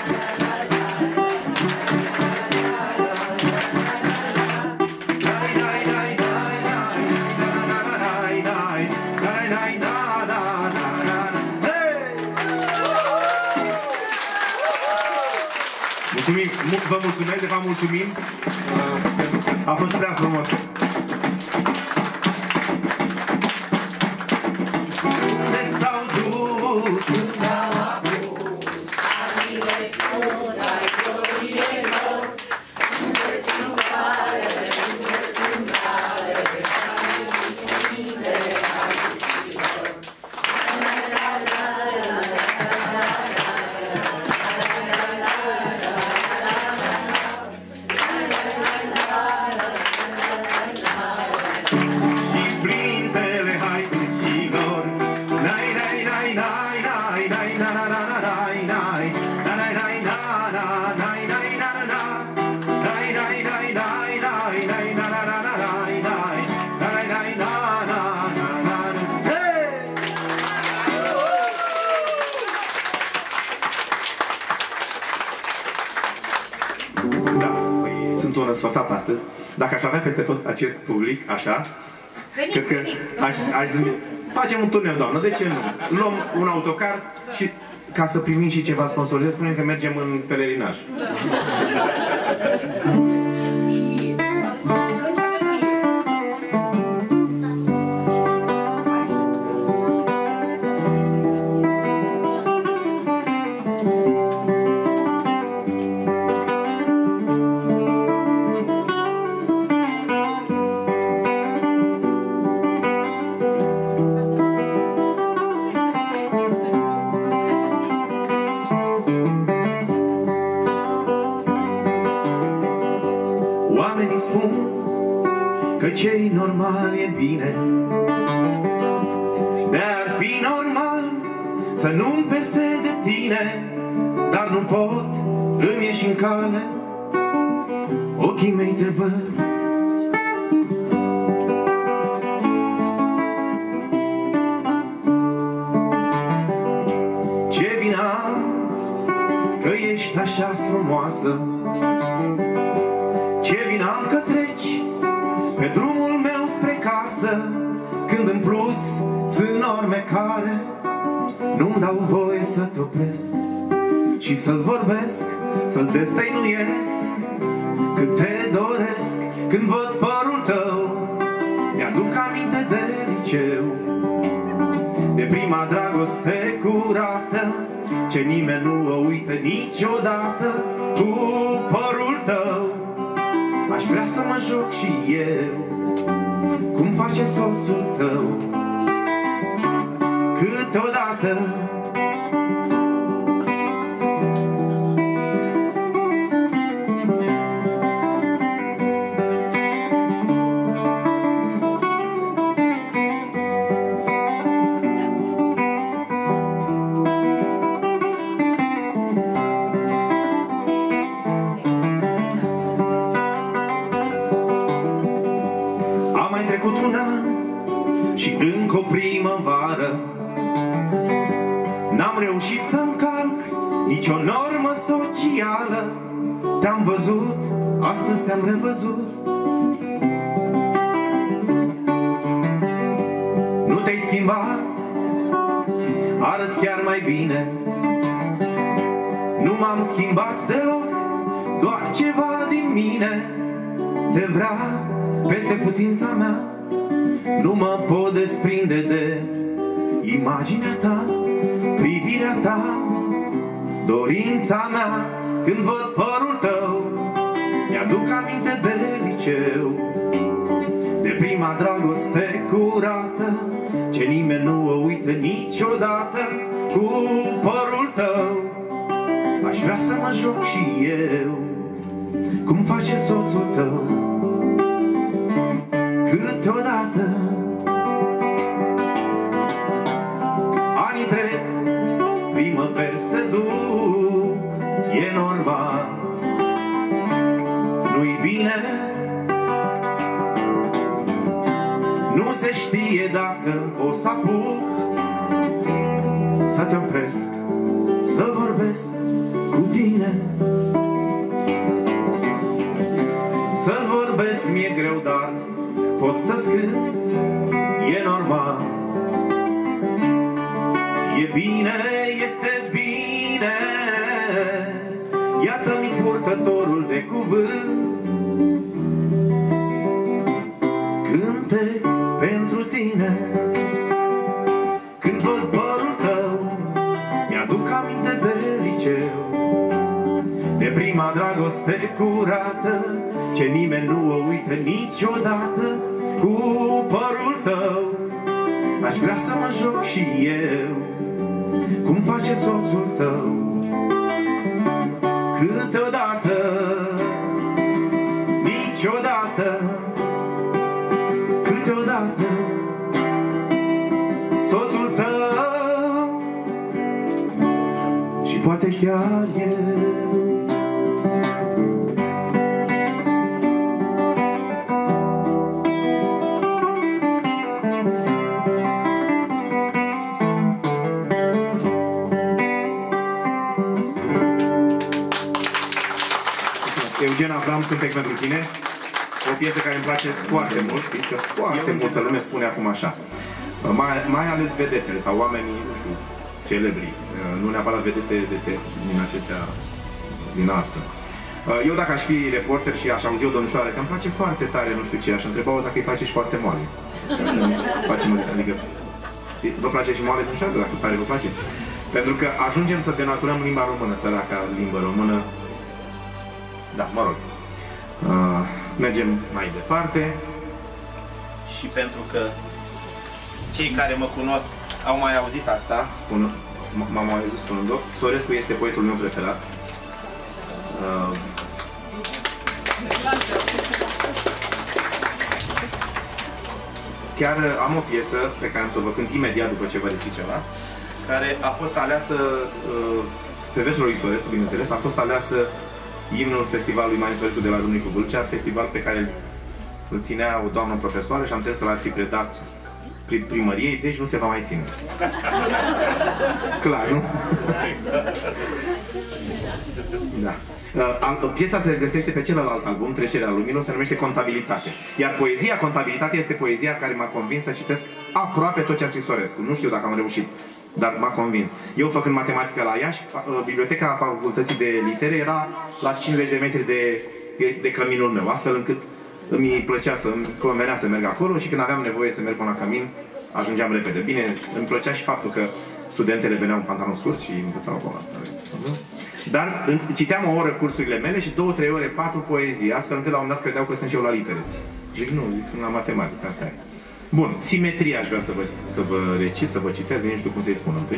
Dai, dai, dai, dai, dai. Dai, dai, dai, dai, dai. Mulțumim, vă mulțumesc, de fapt mulțumim. A fost prea frumos. Unde s-au dus? Unde au apus? Anile sus ai gloriilor, unde-s pistoalele, unde-s punalele, cai și flintele haiducilor. Răsfăsat astăzi. Dacă aș avea peste tot acest public, așa, cred că aș zice, facem un turneu, doamnă, de ce nu? Luăm un autocar și ca să primim și ceva sponsorizat, spunem că mergem în pelerinaj. Oamenii spun că ce-i normal e bine, de-ar fi normal să nu-mi pese de tine, dar nu pot, îmi ieși în cale, ochii mei te văd. Ce bine am că ești așa frumoasă, ce bine am că treci pe drumul meu spre casă, când în plus sunt norme care nu-mi dau voie să te opresc și să-ți vorbesc, să-ți destăinuiesc cât te doresc. Când văd părul tău, mi-aduc aminte de liceu, de prima dragoste curată, ce nimeni nu o uită niciodată. Cu părul tău aș vrea să mă joc și eu, cum face soțul tău câteodată. Și încă o primăvară n-am reușit să încalc nicio normă socială. Te-am văzut, astăzi te-am revăzut. schimbat, arăți chiar mai bine. Nu m-am schimbat deloc, doar ceva din mine te vrea peste putința mea. Nu mă pot desprinde de imaginea ta, privirea ta, dorința mea. Când văd părul tău, mi-aduc aminte de liceu, de prima dragoste curată, ce nimeni nu o uită niciodată. Cu părul tău aș vrea să mă joc și eu, cum face soțul tău câteodată. Anii trec, primăveri se duc, e normal, nu-i bine. Nu se știe dacă o să apuc să te opresc, să vorbesc cu tine. Să-ți vorbesc mi-e greu, dar pot să-ți cânt, e normal. E bine, este bine, iată-mi purtătorul de cuvânt. Cântec pentru tine. Când văd părul tău, mi-aduc aminte de liceu, de prima dragoste curată, ce nimeni nu o uită niciodată. Cu părul tău aș vrea să mă joc și eu, cum face soțul tău câteodată. Niciodată, câteodată, soțul tău și poate chiar eu. Eugen Avram, Cântec pentru tine. O piesă care îmi place foarte mult, știți că foarte multă lume spune acum așa. Mai ales vedetele sau oamenii, nu știu, celebri, nu neapărat vedete din acestea, din artă. Eu dacă aș fi reporter și aș auzi o domnișoară că îmi place foarte tare, nu știu ce, aș întreba-o dacă îi place și foarte moale. Ca să facem, adică, vă place și moale domnișoară, dacă tare vă place? Pentru că ajungem să denaturăm limba română, săraca limbă română. Da, mă rog. Mergem mai departe. Și pentru că cei care mă cunosc au mai auzit asta, m-am mai auzit spunând, Sorescu este poetul meu preferat. Chiar am o piesă pe care am să o vă cânt imediat după ce vă recit ceva, care a fost aleasă, pe versul lui Sorescu, bineînțeles, a fost aleasă imnul festivalului Marin Sorescu de la Râmnicu Vâlcea, festival pe care îl ținea o doamnă profesoară și am înțeles că l-ar fi predat primăriei, deci nu se va mai ține. Clar, nu? Da. Piesa se găsește pe celălalt album, Trecerea Lumilor, se numește Contabilitate. Iar poezia Contabilitate este poezia care m-a convins să citesc aproape tot ce a scris Sorescu. Nu știu dacă am reușit, dar m-a convins. Eu, făcând matematică la Iași, biblioteca Facultății de Litere era la 50 de metri de căminul meu, astfel încât îmi plăcea îmi convenea să merg acolo și când aveam nevoie să merg până la cămin, ajungeam repede. Bine, îmi plăcea și faptul că studentele veneau în pantaloni scurți și învățau acolo. Dar citeam o oră cursurile mele și 2-3 ore, 4 poezii, astfel încât la un moment dat credeau că sunt și eu la litere. Zic, nu, zic, sunt la matematică, asta e. Bun, simetria aș vrea să vă recit, să vă citesc, nici nu știu cum să-i spun întâi.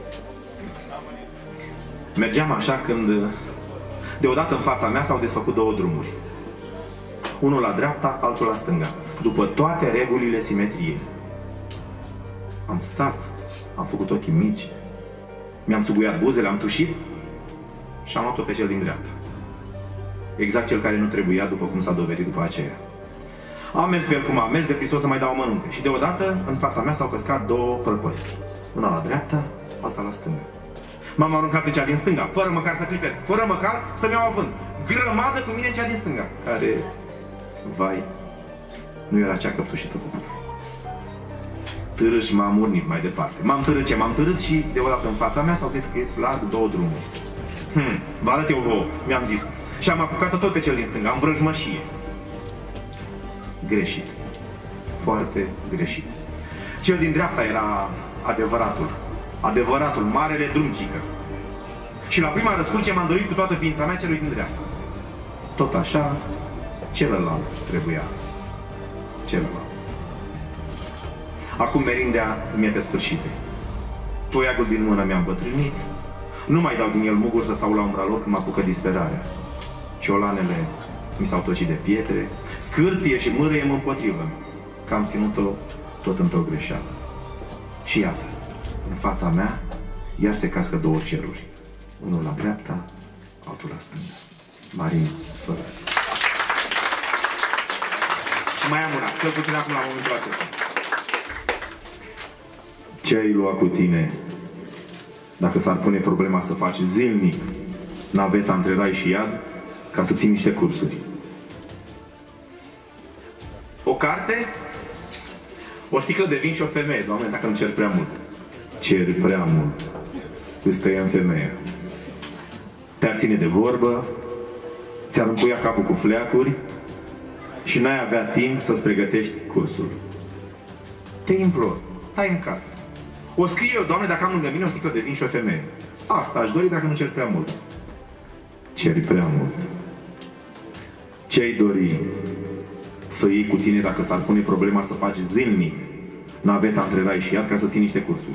Mergeam așa când, deodată în fața mea s-au desfăcut două drumuri. Unul la dreapta, altul la stânga, după toate regulile simetriei. Am stat, am făcut ochii mici, mi-am țuguiat buzele, am tușit și am luat-o pe cel din dreapta. Exact cel care nu trebuia, după cum s-a dovedit după aceea. Am mers fel cum am mers, de prisos să mai dau amănunte. Și deodată, în fața mea s-au căscat două prăpăsti. Una la dreapta, alta la stânga. M-am aruncat în cea din stânga, fără măcar să clipesc, fără măcar să-mi iau avânt. Grămadă cu mine în cea din stânga, care, vai, nu era cea căptușită cu puf. târât și m-am urnit mai departe. M-am târât și deodată în fața mea s-au deschis larg două drumuri. Vă arăt eu vouă, mi-am zis. Și am apucat-o tot pe cel din stânga, în vrăjmășie. Greșit. Foarte greșit. Cel din dreapta era adevăratul, marele drumcică. Și la prima răscurce m-am dorit cu toată ființa mea celui din dreapta. Tot așa, celălalt trebuia. Celălalt. Acum merindea îmi e pe sfârșit. Toiagul din mână mi-a îmbătrânit. Nu mai dau din el muguri să stau la umbra lor când mă apucă disperarea. Ciolanele mi s-au tocit de pietre, scârție și mârâie mă împotrivă, că am ținut-o tot într-o greșeală. Și iată, în fața mea, iar se cască două ceruri. Unul la dreapta, altul la stânga. Marin Sărăț. Și mai am una, cel puțin acum la momentul acesta. Ce ai luat cu tine dacă s-ar pune problema să faci zilnic naveta între rai și iad ca să ții niște cursuri? O carte, o sticlă de vin și o femeie, Doamne, dacă nu cer prea mult. Ceri prea mult, îți tăia în femeie. Te-ar ține de vorbă, ți-ar încuia capul cu fleacuri și n-ai avea timp să-ți pregătești cursul. Te implor, tai în carte. O scrie eu, Doamne, dacă am lângă mine o sticlă de vin și o femeie. Asta aș dori dacă nu cer prea mult. Ceri prea mult. Ce-ai dori să iei cu tine dacă s-ar pune problema să faci zilnic naveta între rai și iad ca să ții niște cursuri?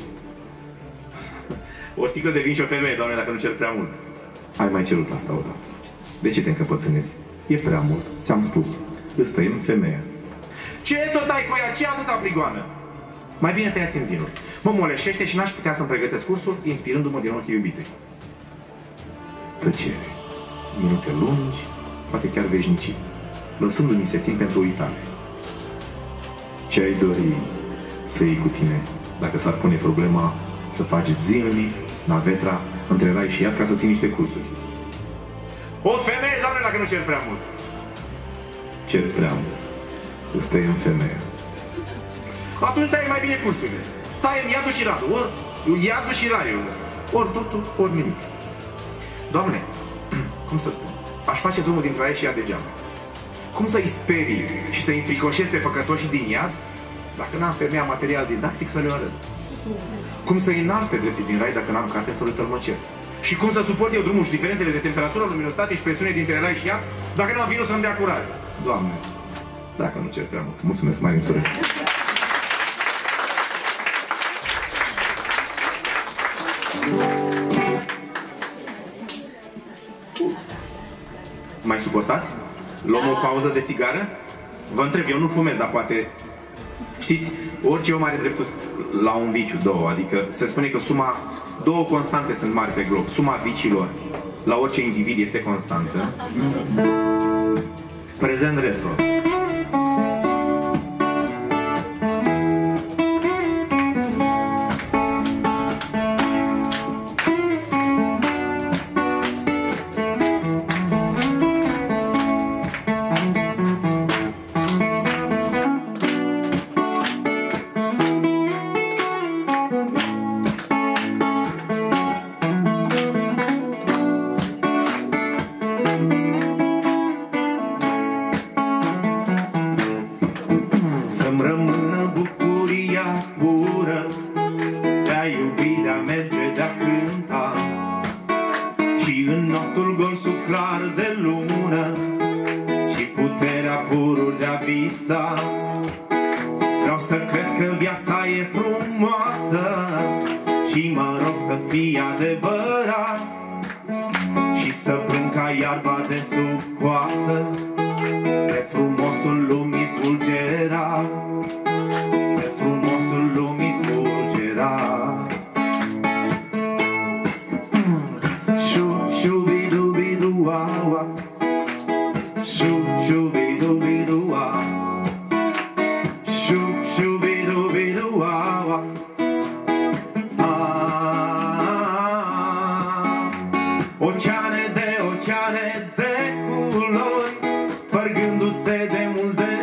O sticlă de vin și o femeie, Doamne, dacă nu cer prea mult. Ai mai cerut asta odată. De ce te încăpățânezi? E prea mult. Ți-am spus. Îți tăiem femeia. Ce tot ai cu ea? Ce atâta prigoană? Mai bine tăiați în vinuri. Mă moleșește și n-aș putea să-mi pregătesc cursul inspirându-mă din ochii iubitei. Tăcere. Minute lungi, poate chiar veșnicii, lăsându-mi se timp pentru uitare. Ce ai dori să iei cu tine dacă s-ar pune problema să faci zilnic naveta între rai și iad ca să ții niște cursuri? O femeie, Doamne, dacă nu cer prea mult. Cer prea mult. Îți tăiem femeia. Atunci taie mai bine cursurile. Taie iadul și radul. Ori iadul și raiul. Ori totul, ori nimic. Doamne, cum să spun? Aș face drumul dintre rai și iad degeaba. Cum să-i sperii și să-i înfricoșesc pe păcătoșii din iad dacă n-am femeia material didactic să le arăt? Cum să-i înalți pe drepții din rai dacă n-am carte să le tălmăcesc? Și cum să suport eu drumul și diferențele de temperatură, luminositate și presiune dintre rai și iad dacă n-am vinul să-mi dea curaj? Doamne, dacă nu cer prea mult. Mulțumesc, Marin Sărăț. Mai suportați? Luăm o pauză de țigară? Vă întreb, eu nu fumez, dar poate... Știți, orice om are dreptul la un viciu, două. Adică se spune că două constante sunt mari pe glob. Suma viciilor la orice individ este constantă. Prezent retro. Să-mi rămână bucuria pură de-a iubi, de-a merge, de-a cânta și în noptul gol sub clar de lună și puterea purul de-a visa. Vreau să cred că viața e frumoasă și mă rog să fie adevărat și să plâng ca iarba de sub coasă de frumosul lumii fulgera, de frumosul lumii fulgera. Șu-șu-bidu-bidu-a-a, șu-șu-bidu-bidu-a, șu-șu-bidu-bidu-a-a. Oceane de culori, spărgându-se de munți de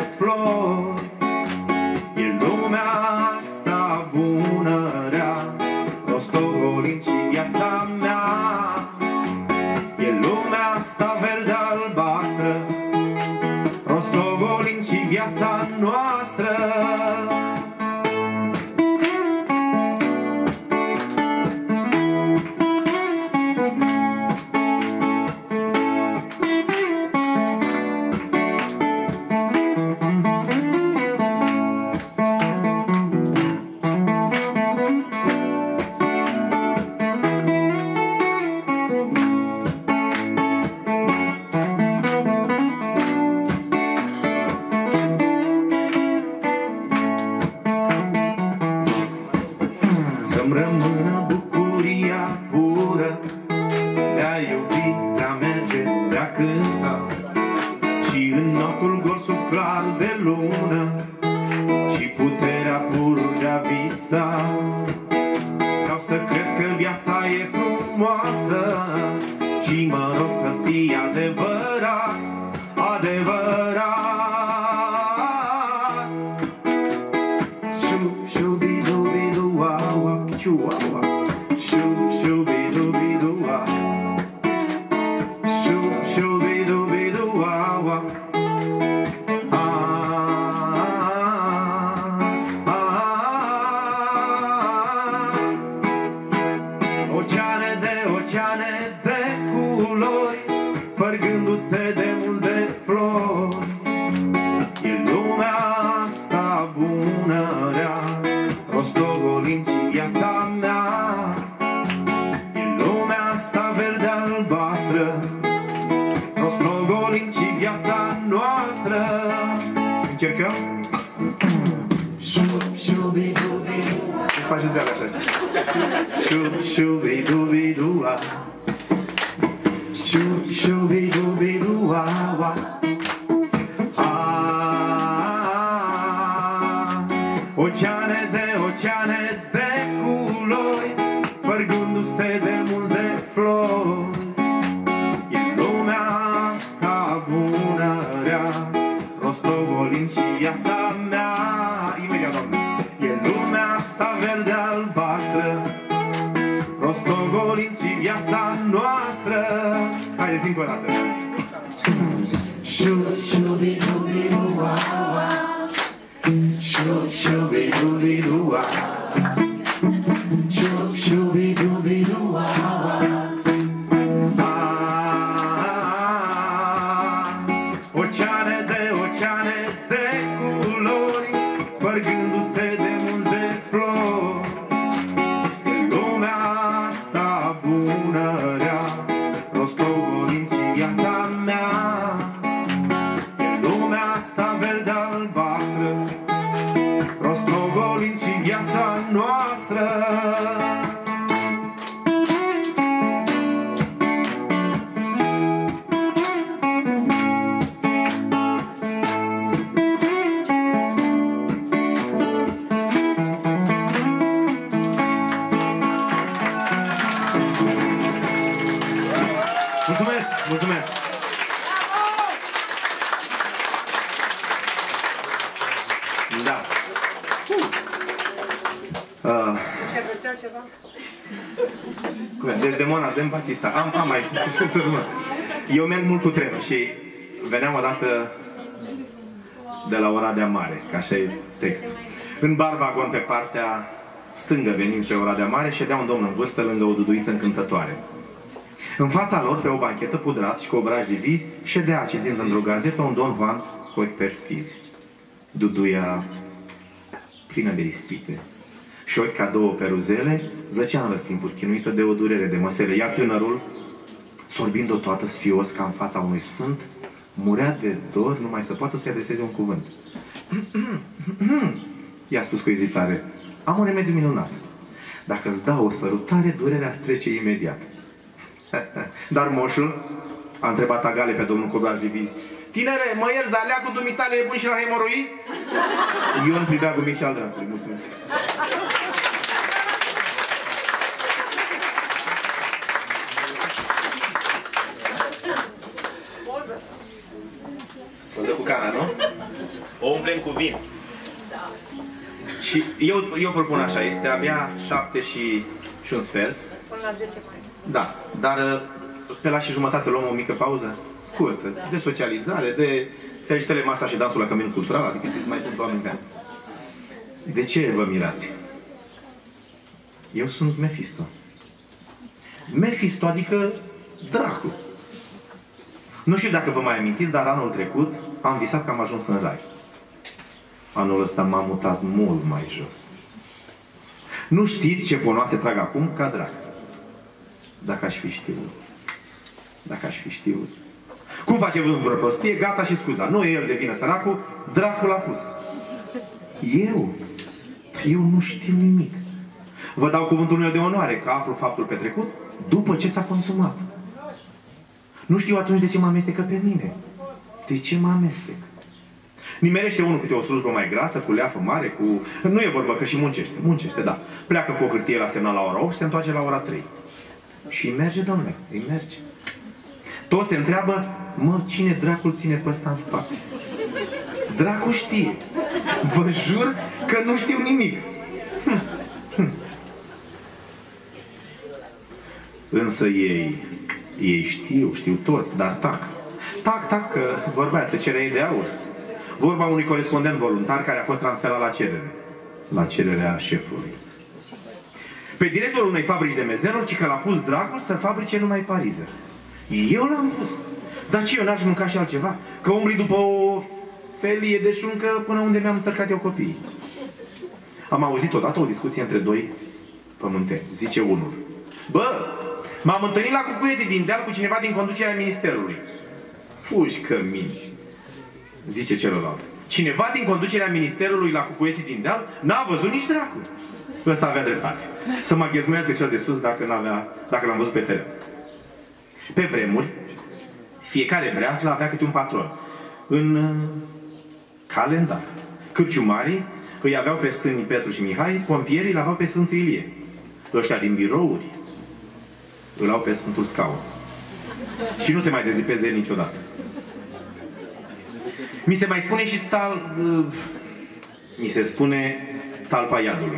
să-mi rămână bucuria pură de a iubi, de a merge, de a cânta și în notul gol sub clar de lună și puterea pură de a visa. Vreau să cred că viața e frumoasă și mă rog să fie adevărat, adevărat. Șu-șu-bi-du-bi-du-a-a, ciu-a-a, șu-șu-bi-du-bi-du-a, șu-șu-bi-du-bi-du-a-a. Oceane de culori, spărgându-se de munți de flori. E lumea asta bună, rea, rostogolind și viața mea. E lumea asta verde albastră, rostogolind și viața noastră. Încercăm? Șu-șu-bi-du-bi-du-a. Ce faceți de alea așa? Șu-șu-bi-du-bi-du-a, șu-șu-bi-du-bi-du-a-a. Oceane de culori, spărgându-se de munți de flori. E lumea asta bună, rea, rostogolind și viața mea. Imediat, Doamne. E lumea asta verde albastră, rostogolind și viața noastră. Haideți încă o dată. Șu-șu-bi-du-bi-du-a-a, șu-șu-bi-du-bi-du-a, șu-șu-bi-du-bi-du-a-a. Oceane de culori, spărgându-se de munți de flori. E lumea asta bună, rea, rostogolind și viața mea. E lumea asta verde albastră, rostogolind și viața noastră. Mulțumesc! Mulțumesc! Da. Șervețel ceva? Desdemona, Dem Batista. Am aici. Eu merg mult cu trenul și veneam odată de la Oradea Mare, că așa e textul. În bar vagon, pe partea stângă, venind pe Oradea Mare, ședea un domn în vârstă lângă o duduiță încântătoare. În fața lor, pe o banchetă pudrat și cu obraj de vizi, ședea, citind într-o gazetă, un Don Juan cu ochi perfizi. Duduia plină de ispite și ochi ca două peruzele, zăcea în răstimpuri, chinuită de o durere de măsele. Iar tânărul, sorbind-o toată sfios ca în fața unui sfânt, murea de dor, numai să poată să-i adreseze un cuvânt. I-a spus cu ezitare: am un remediu minunat. Dacă îți dau o sărutare, durerea trece imediat. Dar moșul a întrebat agale pe domnul cu obraj de vizi: tinere, mă ierți, dar leacul dumitale e bun și la hemoroizi? Ion privea cu mic și al dracului. Mulțumesc! Poză cu cana, nu? O umplem cu vin. Și eu propun așa, este abia 7 și un sfert. Până la 10 mai. Da, dar pe la și jumătate luăm o mică pauză scurtă, de socializare, de fereștele masa și dansul la Căminul Cultural, adică mai sunt oameni care. De ce vă mirați? Eu sunt Mephisto. Mephisto, adică dracu. Nu știu dacă vă mai amintiți, dar anul trecut am visat că am ajuns în rai. Anul ăsta m-am mutat mult mai jos. Nu știți ce ponoase trag acum ca drac. Dacă aș fi știut. Dacă aș fi știut. Cum face vânt vreo prostie? Gata și scuza. Nu e el de vină, săracul, dracul a pus. Eu nu știu nimic. Vă dau cuvântul meu de onoare că aflu faptul petrecut după ce s-a consumat. Nu știu atunci de ce mă amestecă pe mine. De ce mă amestec? Nimerește unul câte o slujbă mai grasă, cu leafă mare, cu... Nu e vorba că și muncește. Muncește, da. Pleacă cu o hârtie la semnal la ora 8 și se întoarce la ora 3. Și îi merge, domnule, îi merge. Toți se întreabă, mă, cine dracul ține pe ăsta în spate? Dracul știe. Vă jur că nu știu nimic. Însă ei știu toți, dar tac. Tac, că vorba aia, tăcerea e de aur. Vorba unui corespondent voluntar care a fost transferat la cerere. La cererea șefului. Pe directorul unei fabrici de mezeluri, ci că l-a pus dracul să fabrice numai parizer. Eu l-am pus. Dar ce, eu n-aș mânca și altceva? Că umbli după o felie de șuncă până unde mi-am țărcat eu copiii. Am auzit odată o discuție între doi pământeni. Zice unul: bă, m-am întâlnit la Cucuieții din deal cu cineva din conducerea ministerului. Fugi că minți. Zice celălalt: cineva din conducerea ministerului la Cucuieții din deal n-a văzut nici dracu. Ăsta avea dreptate. Să mă ghezmuiască cel de sus dacă l-am văzut pe teren. Pe vremuri, fiecare breaslă avea câte un patron. În calendar. Cârciumarii îi aveau pe Sfânii Petru și Mihai, pompierii îl aveau pe Sfântul Ilie. Ăștia din birouri îl au pe Sfântul Scaun. Și nu se mai dezlipesc de el niciodată. Mi se mai spune și mi se spune talpa iadului.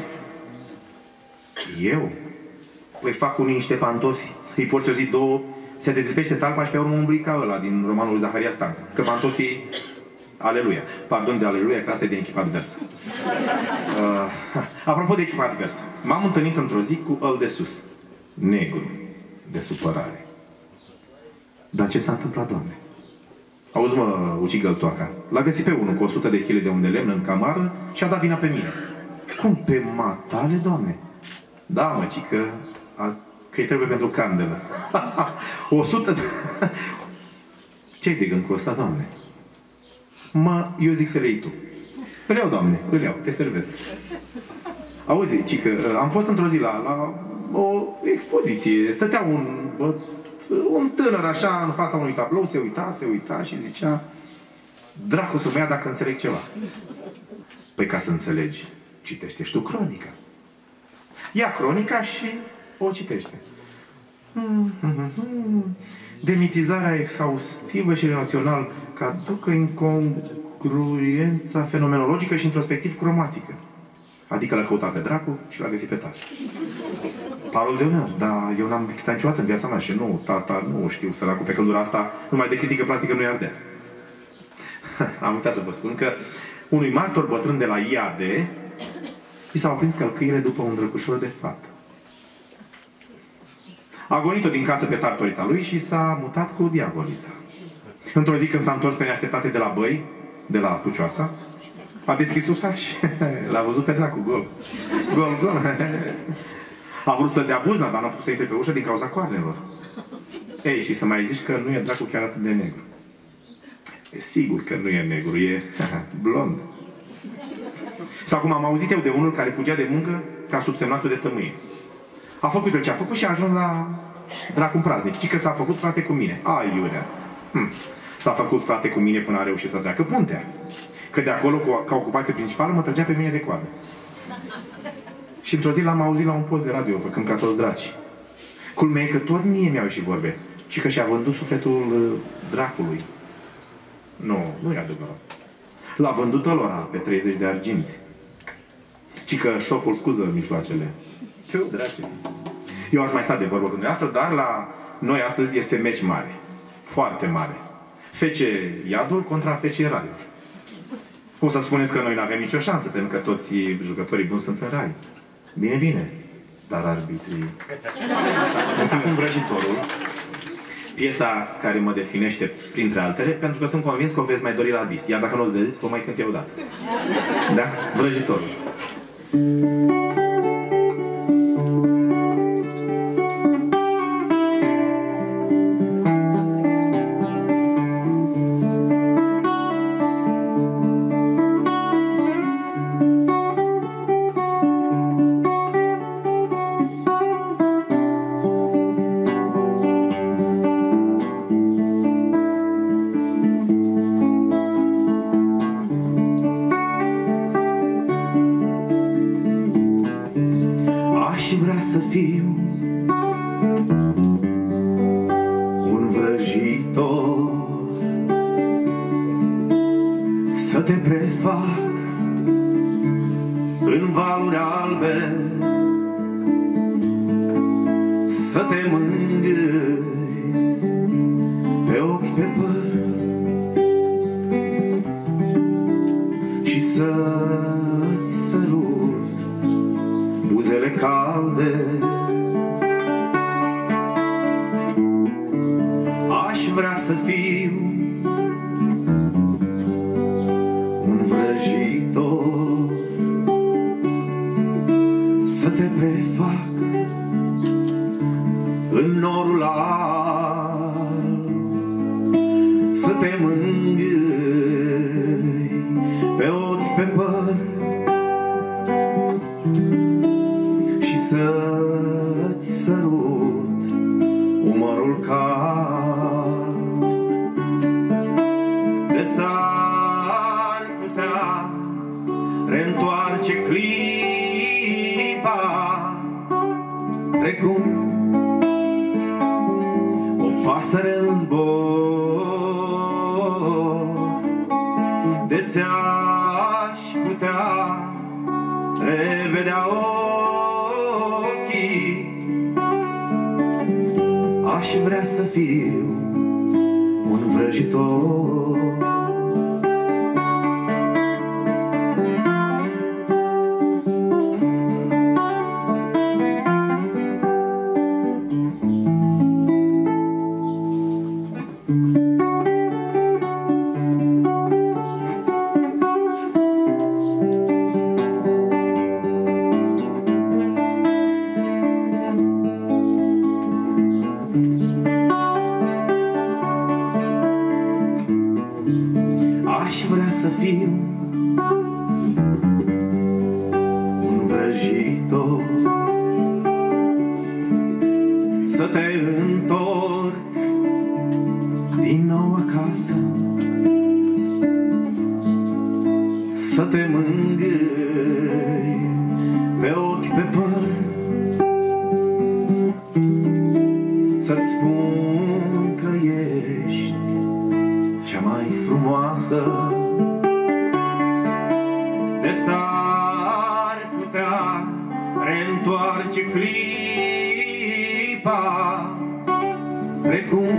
Eu? Păi fac unii niște pantofi, îi porți o zi, două, se dezlipește talpa și pe urmă umbli ca ăla din romanul lui Zaharia Stancu. Că pantofii, aleluia. Pardon de aleluia, că asta e din echipa adversă. Apropo de echipa adversă, m-am întâlnit într-o zi cu ăl de sus. Negru, de supărare. Dar ce s-a întâmplat, Doamne? Auzi, mă, ucigăltoaca, l-a găsit pe unul cu 100 de kg de unde lemn în camară și a dat vina pe mine. Cum, pe matale, Doamne? Da, mă, ci că îi trebuie pentru candelă. 100 de... Ce-ai de gând cu ăsta, Doamne? Eu zic să le iei tu. Îl iau, Doamne, îl iau, te servesc. Auzi, ci că am fost într-o zi la o expoziție. Stătea un tânăr așa în fața unui tablou, se uita și zicea: dracu să mă ia dacă înțeleg ceva. Păi ca să înțelegi, citește și tu cronica. Ia cronica și o citește. Demitizarea exhaustivă și relațional caducă incongruența fenomenologică și introspectiv cromatică. Adică l-a căutat pe dracu și l-a găsit pe tată. Parol de uneori, dar eu n-am pictat niciodată în viața mea și nu, tata, nu știu, săracul, pe căldura asta, numai de critică plastică nu-i ardea. Am uitat să vă spun că unui martor bătrân de la IAD i s-au aprins călcâiele după un drăgușor de fată. A gonit-o din casă pe tartorița lui și s-a mutat cu diavolița. Într-o zi când s-a întors pe neașteptate de la Băi, de la Pucioasa, a deschis ușa și l-a văzut pe dracu, gol. Gol. A vrut să dea buzna, dar n-a putut să intre pe ușă din cauza coarnelor. Ei, și să mai zici că nu e dracu chiar atât de negru. E sigur că nu e negru, e blond. Sau cum am auzit eu de unul care fugea de muncă ca subsemnatul de tămâie. A făcut ce a făcut și a ajuns la dracu în praznic. Ci că s-a făcut frate cu mine. Ai, iurea. S-a făcut frate cu mine până a reușit să treacă puntea. Că de acolo, ca ocupație principală, mă trăgea pe mine de coadă. Și într-o zi l-am auzit la un post de radio, făcând ca toți dracii. Culmea e că tot mie mi-au ieșit vorbe. Ci că și-a vândut sufletul dracului. Nu e adevărat. L-a vândut ălora pe 30 de arginți. Ci că șopul scuză mijloacele. Eu aș mai sta de vorbă cu dumneavoastră, dar la noi astăzi este meci mare. Foarte mare. Fece Iadul contra Fece Raiul. O să spuneți că noi nu avem nicio șansă, pentru că toți jucătorii buni sunt în rai. Bine, dar arbitrii... Îmi țin Vrăjitorul, piesa care mă definește printre altele, pentru că sunt convins că o veți mai dori la vis. Iar dacă nu o vedeți, o mai cânt eu odată. Da? Vrăjitorul. să fiu un vrăjitor, să te prefac în valuri albe, să te mângâi pe ochi, pe păr și să-ți sărut buzele calde. Aș vrea să fiu un vrăjitor, să te prefac în norul alb, să te mângâi pe ochi, pe păr și să-ți sărut umărul cald. De s-ar putea reîntoarce clipa precum o pasăre în zbor, de ți-aș putea revedea ochii. Aș vrea să fiu un vrăjitor, să fiu un vrăjitor, să te întorc din nou acasă, să te mângâi pe ochi, pe păr, să-ți spun că ești cea mai frumoasă. De s-ar putea reîntoarce clipa precum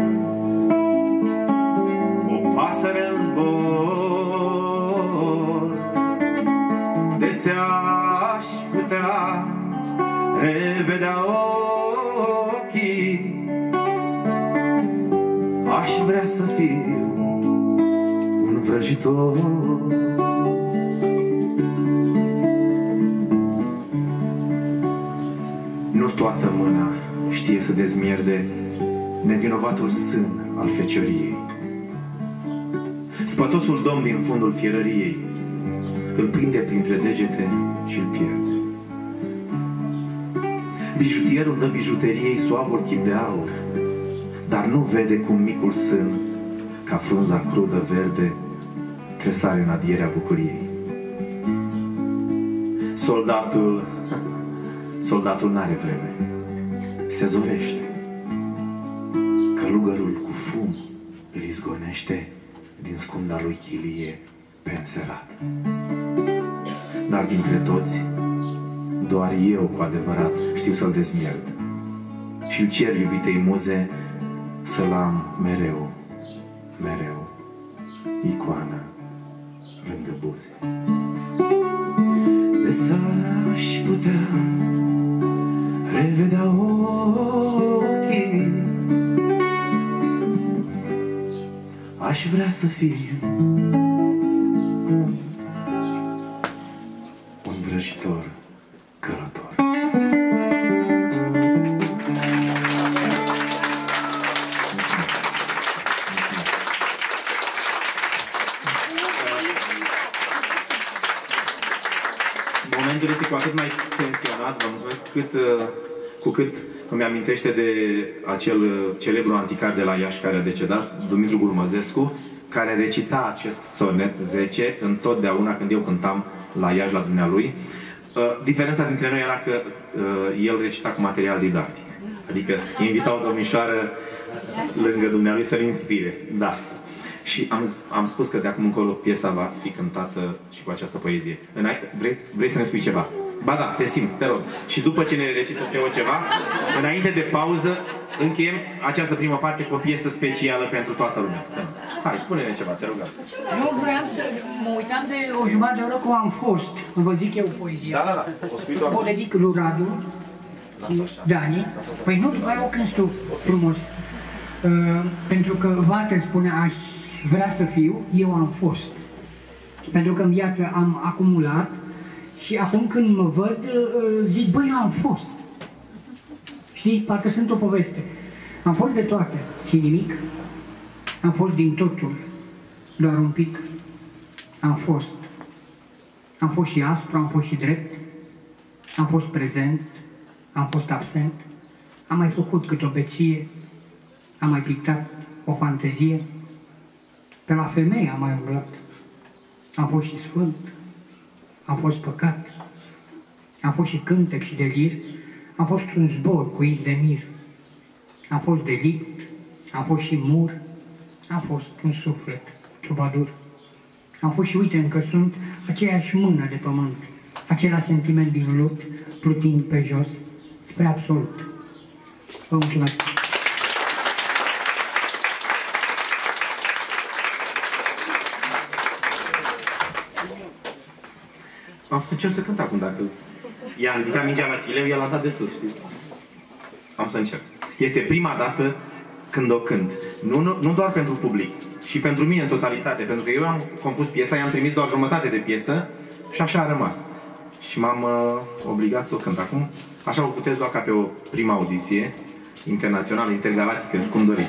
o pasăre în zbor, de ți-aș putea revedea ochii. Aș vrea să fiu un vrăjitor, nu toată mâna știe să dezmierde nevinovatul sân al fecioriei. Spătosul domn din fundul fierăriei îl prinde printre degete și îl pierde. Bijutierul dă bijuteriei suavul chip de aur, dar nu vede cum micul sân, ca frunza crudă verde, tresare în adierea bucuriei. Soldatul n-are vreme, se zorește. Călugărul cu fum îl izgonește din scunda lui chilie pe înserat. Dar dintre toți, doar eu cu adevărat știu să-l dezmierd și-l cer iubitei muze să-l am mereu, mereu, icoană lângă buze. De s-aș putea revedea ochii, aș vrea să fiu un vrăjitor călător. Momentul este cu atât mai tensionat, vă mulțumesc, cu cât îmi amintește de acel celebru anticar de la Iași care a decedat, Dumitru Gurmăzescu, care recita acest sonet 10 întotdeauna când eu cântam la Iași la dumnealui. Diferența dintre noi era că el recita cu material didactic. Adică invita o domnișoară lângă dumnealui să-l inspire. Da. Și am spus că de acum încolo piesa va fi cântată și cu această poezie. Vrei să ne spui ceva? Ba da, te simt, te rog. Și după ce ne recită Teo ceva, înainte de pauză, încheiem această primă parte cu o piesă specială pentru toată lumea. Hai, spune-ne ceva, te rugăm. Eu voiam să mă uitam de o jumătate de oră cum am fost. Vă zic eu poezia. Da. O spui tu acum. O dedic lui Radu și Dani. Păi nu, după aia o cânti tu frumos. Pentru că Walter spune aș vrea să fiu, eu am fost. Pentru că în viață am acumulat și acum când mă văd, zic, băi, eu am fost. Știi, parcă sunt o poveste. Am fost de toate și nimic. Am fost din totul, doar un pic. Am fost. Am fost și aspru, am fost și drept. Am fost prezent, am fost absent. Am mai făcut câte o beție. Am mai pictat o fantezie. Pe la femeie am mai umblat. Am fost și sfânt. Am fost păcat. Am fost și cântec și delir. Am fost un zbor cu iz de mir. Am fost delict. Am fost și mur. Am fost un suflet trubadur. Am fost și uite încă sunt aceeași mână de pământ. Același sentiment din lut, plutind pe jos, spre absolut. Vă mulțumesc! Am să încerc să cânt acum, dacă... I-am ridicat mingea la fileu, i-a dat de sus, știi? Am să încerc. Este prima dată când o cânt. Nu doar pentru public, și pentru mine în totalitate. Pentru că eu am compus piesa, i-am trimis doar jumătate de piesă și așa a rămas. Și m-am obligat să o cânt acum. Așa o puteți lua ca pe o prima audiție internațională, intergalactică, cum doriți.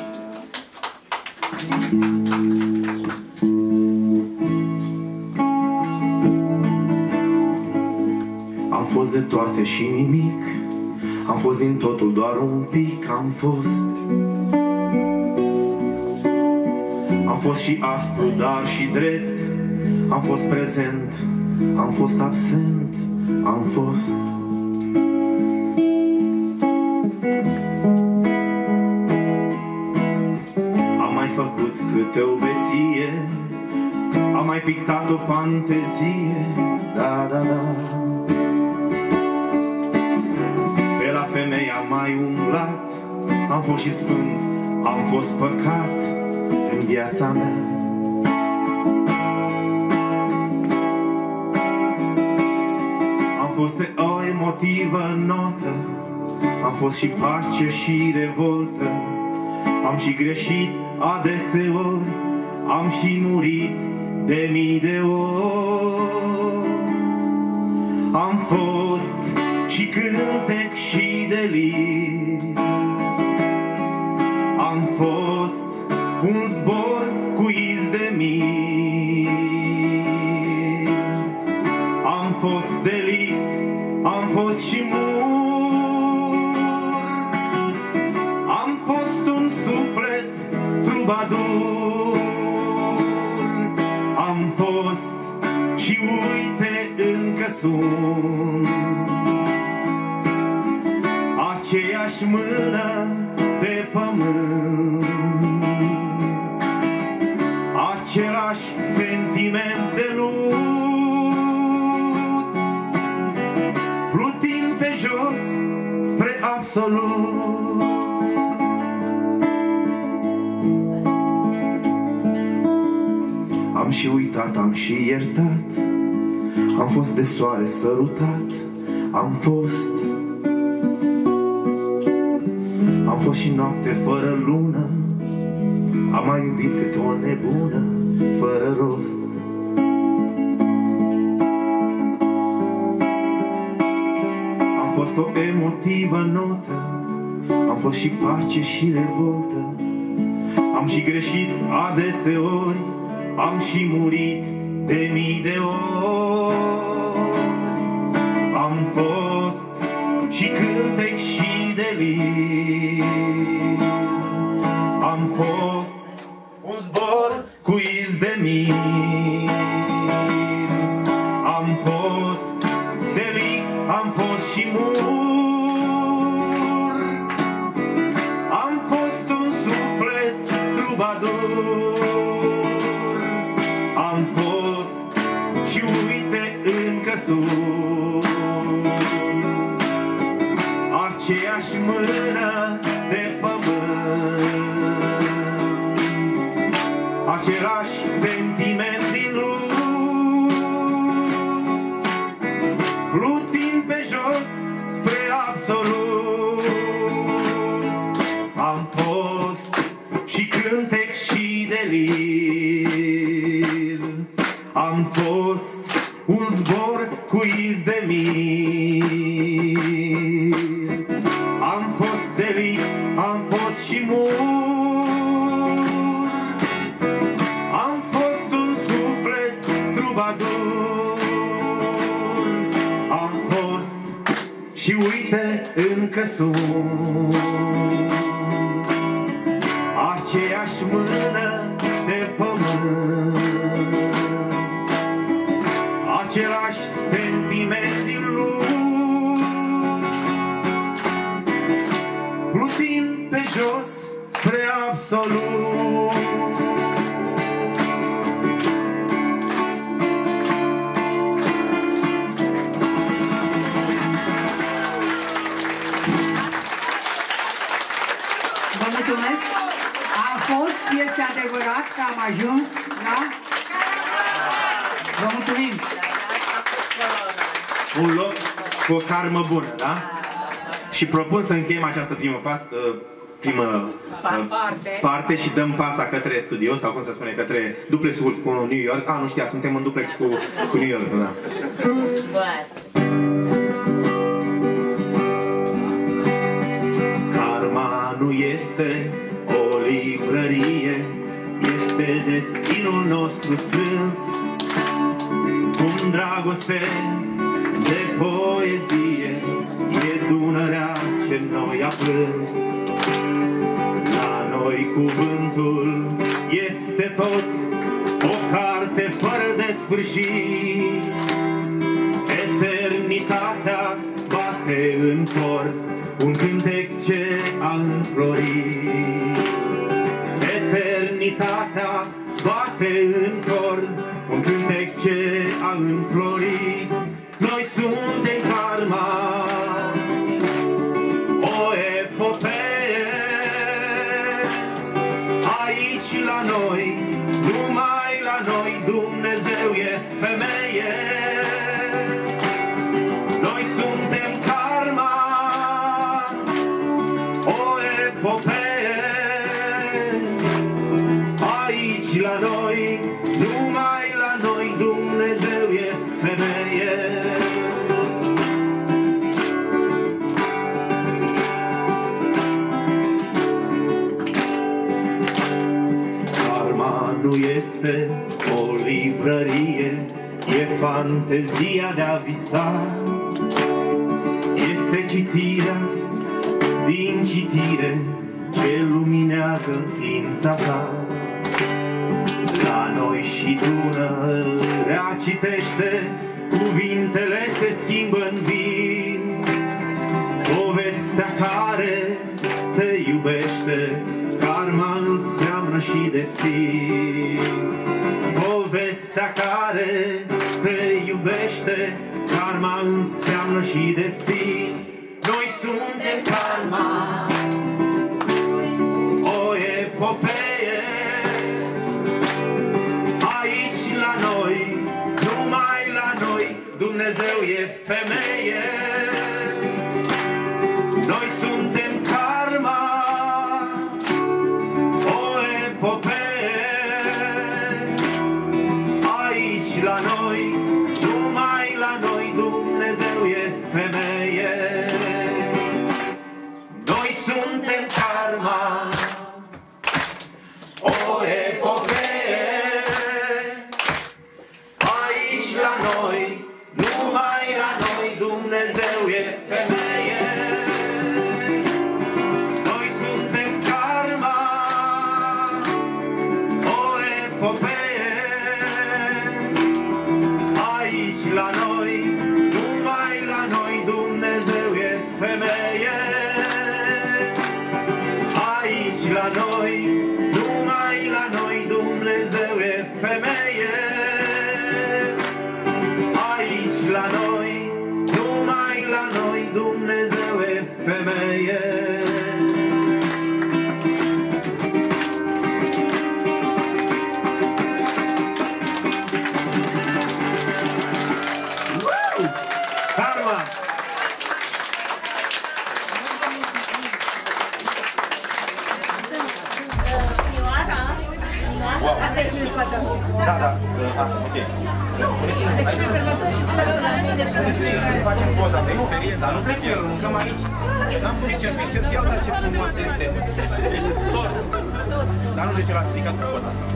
Am fost de toate și nimic. Am fost din totul doar un pic. Am fost. Am fost și aspru, dar și drept. Am fost prezent. Am fost absent. Am fost. Am mai făcut câte o beție. Am mai pictat o fantezie. Da, da, da. Pe la femei am mai umblat. Am fost și sfânt. Am fost păcat în viața mea. Am fost o emotivă notă. Am fost și pace și revoltă. Am și greșit adeseori. Am și murit de mii de ori. Am fost și cântec și delir. Am fost un zbor cu iz de mir. Am fost delict, am fost și mur. Am fost un suflet trubadur. Am fost și uite încă sunt. Aceeași mână de pământ. Același sentiment de lut, plutind pe jos spre absolut. Am și uitat, am și iertat. Am fost de soare sărutat. Am fost. Am fost și noapte fără lună. Am mai iubit cât o nebună, fără rost. Am fost o emotivă notă. Am fost și pace și revoltă. Am și greșit adeseori. Am și murit de mii de ori. Am fost și cântec și delir. Am fost un zbor cu iz de mir. Am fost aceeași mână de pământ, același sentiment din lume, plutind pe jos spre absolut. Am fost și cântec și delir, am fost un zbor cu iz de mir, am fost delit, am fost și mur, am fost un suflet trubadur, am fost și uite încă sunt aceeași mână de pământ, același sentiment din lume, plutind pe jos spre absolut. Vă mulțumesc! A fost, este adevărat că am ajuns la... Vă mulțumim! Un loc cu o karmă bună, da? Și propun să încheiem această primă parte și dăm pasa către studio, sau cum se spune, către duplexul cu New York. Nu știa, suntem în duplex cu New York, da. Karma nu este o librărie, este destinul nostru strâns, cum dragoste de poezie, e Dunărea ce noi a plâns. La noi cuvântul este tot o carte fără de sfârșit. Eternitatea bate în cor un cântec ce a înflorit. Eternitatea bate în cor un cântec ce a înflorit. Noi suntem karma, o epopee. Aici la noi, numai la noi, Dumnezeu e femeie. Noi suntem karma, o epopee. Aici la noi, numai la noi, Dumnezeu e femeie. Karma nu este o librărie, e fantezia de a visa. Este citirea din citire ce luminează ființa ta. La noi și Dunărea citește, cuvintele se schimbă în vin. Povestea care te iubește, karma înseamnă și destin. Povestea care te iubește, karma înseamnă și destin. Noi suntem karma, o epopee. Aici la noi, numai la noi, Dumnezeu e femeie. Noi suntem karma, o epopee. Aici la noi, numai la noi, Dumnezeu e femeie. Noi suntem karma, o epopee. Aici la noi, numai la noi, Dumnezeu e femeie. Noi suntem karma, o epopee. Aici la noi, numai la noi, Dumnezeu e femeie. Aici la noi, numai la noi, Dumnezeu e femeie. Aici la noi, numai la noi, Dumnezeu Karma! Wow. Da, da, ok. Să facem poza pe ferie, dar nu plec eu, mâncăm aici. N-am pus ce iau, dar ce frumos este. Tort. Dar nu de ce l-a stricat cu poza asta.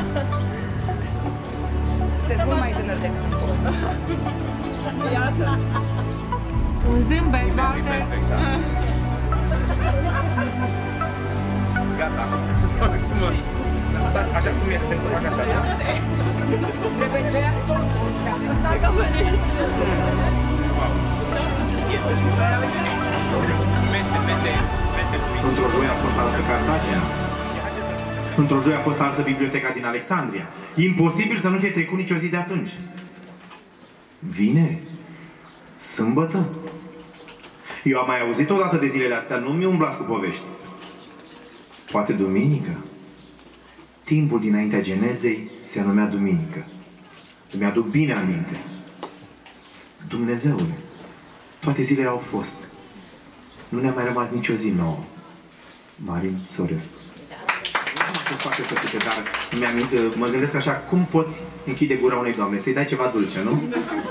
Sunteți mult mai tânăr decât Iată. Un zâmbet, foarte... Perfect, da. Gata. Stați, așa cum este, trebuie să fac așa, da? Trebuie tăiat tot. Dacă a venit. Peste cuvinte. Într-o joi a fost altă Cartagena. Într-o joi a fost altă biblioteca din Alexandria. Imposibil să nu fie trecut nicio zi de atunci. Vineri. Sâmbătă. Eu am mai auzit odată de zilele astea, nu mi umblați cu povești. Poate duminică. Timpul dinaintea Genezei se numea duminică. Îmi aduc bine aminte. Dumnezeule, toate zilele au fost. Nu ne-a mai rămas nicio zi nouă. Marin Sorescu. Nu am fost foarte plăcute, dar mă gândesc așa, cum poți închide gura unei doamne? Să-i dai ceva dulce, nu?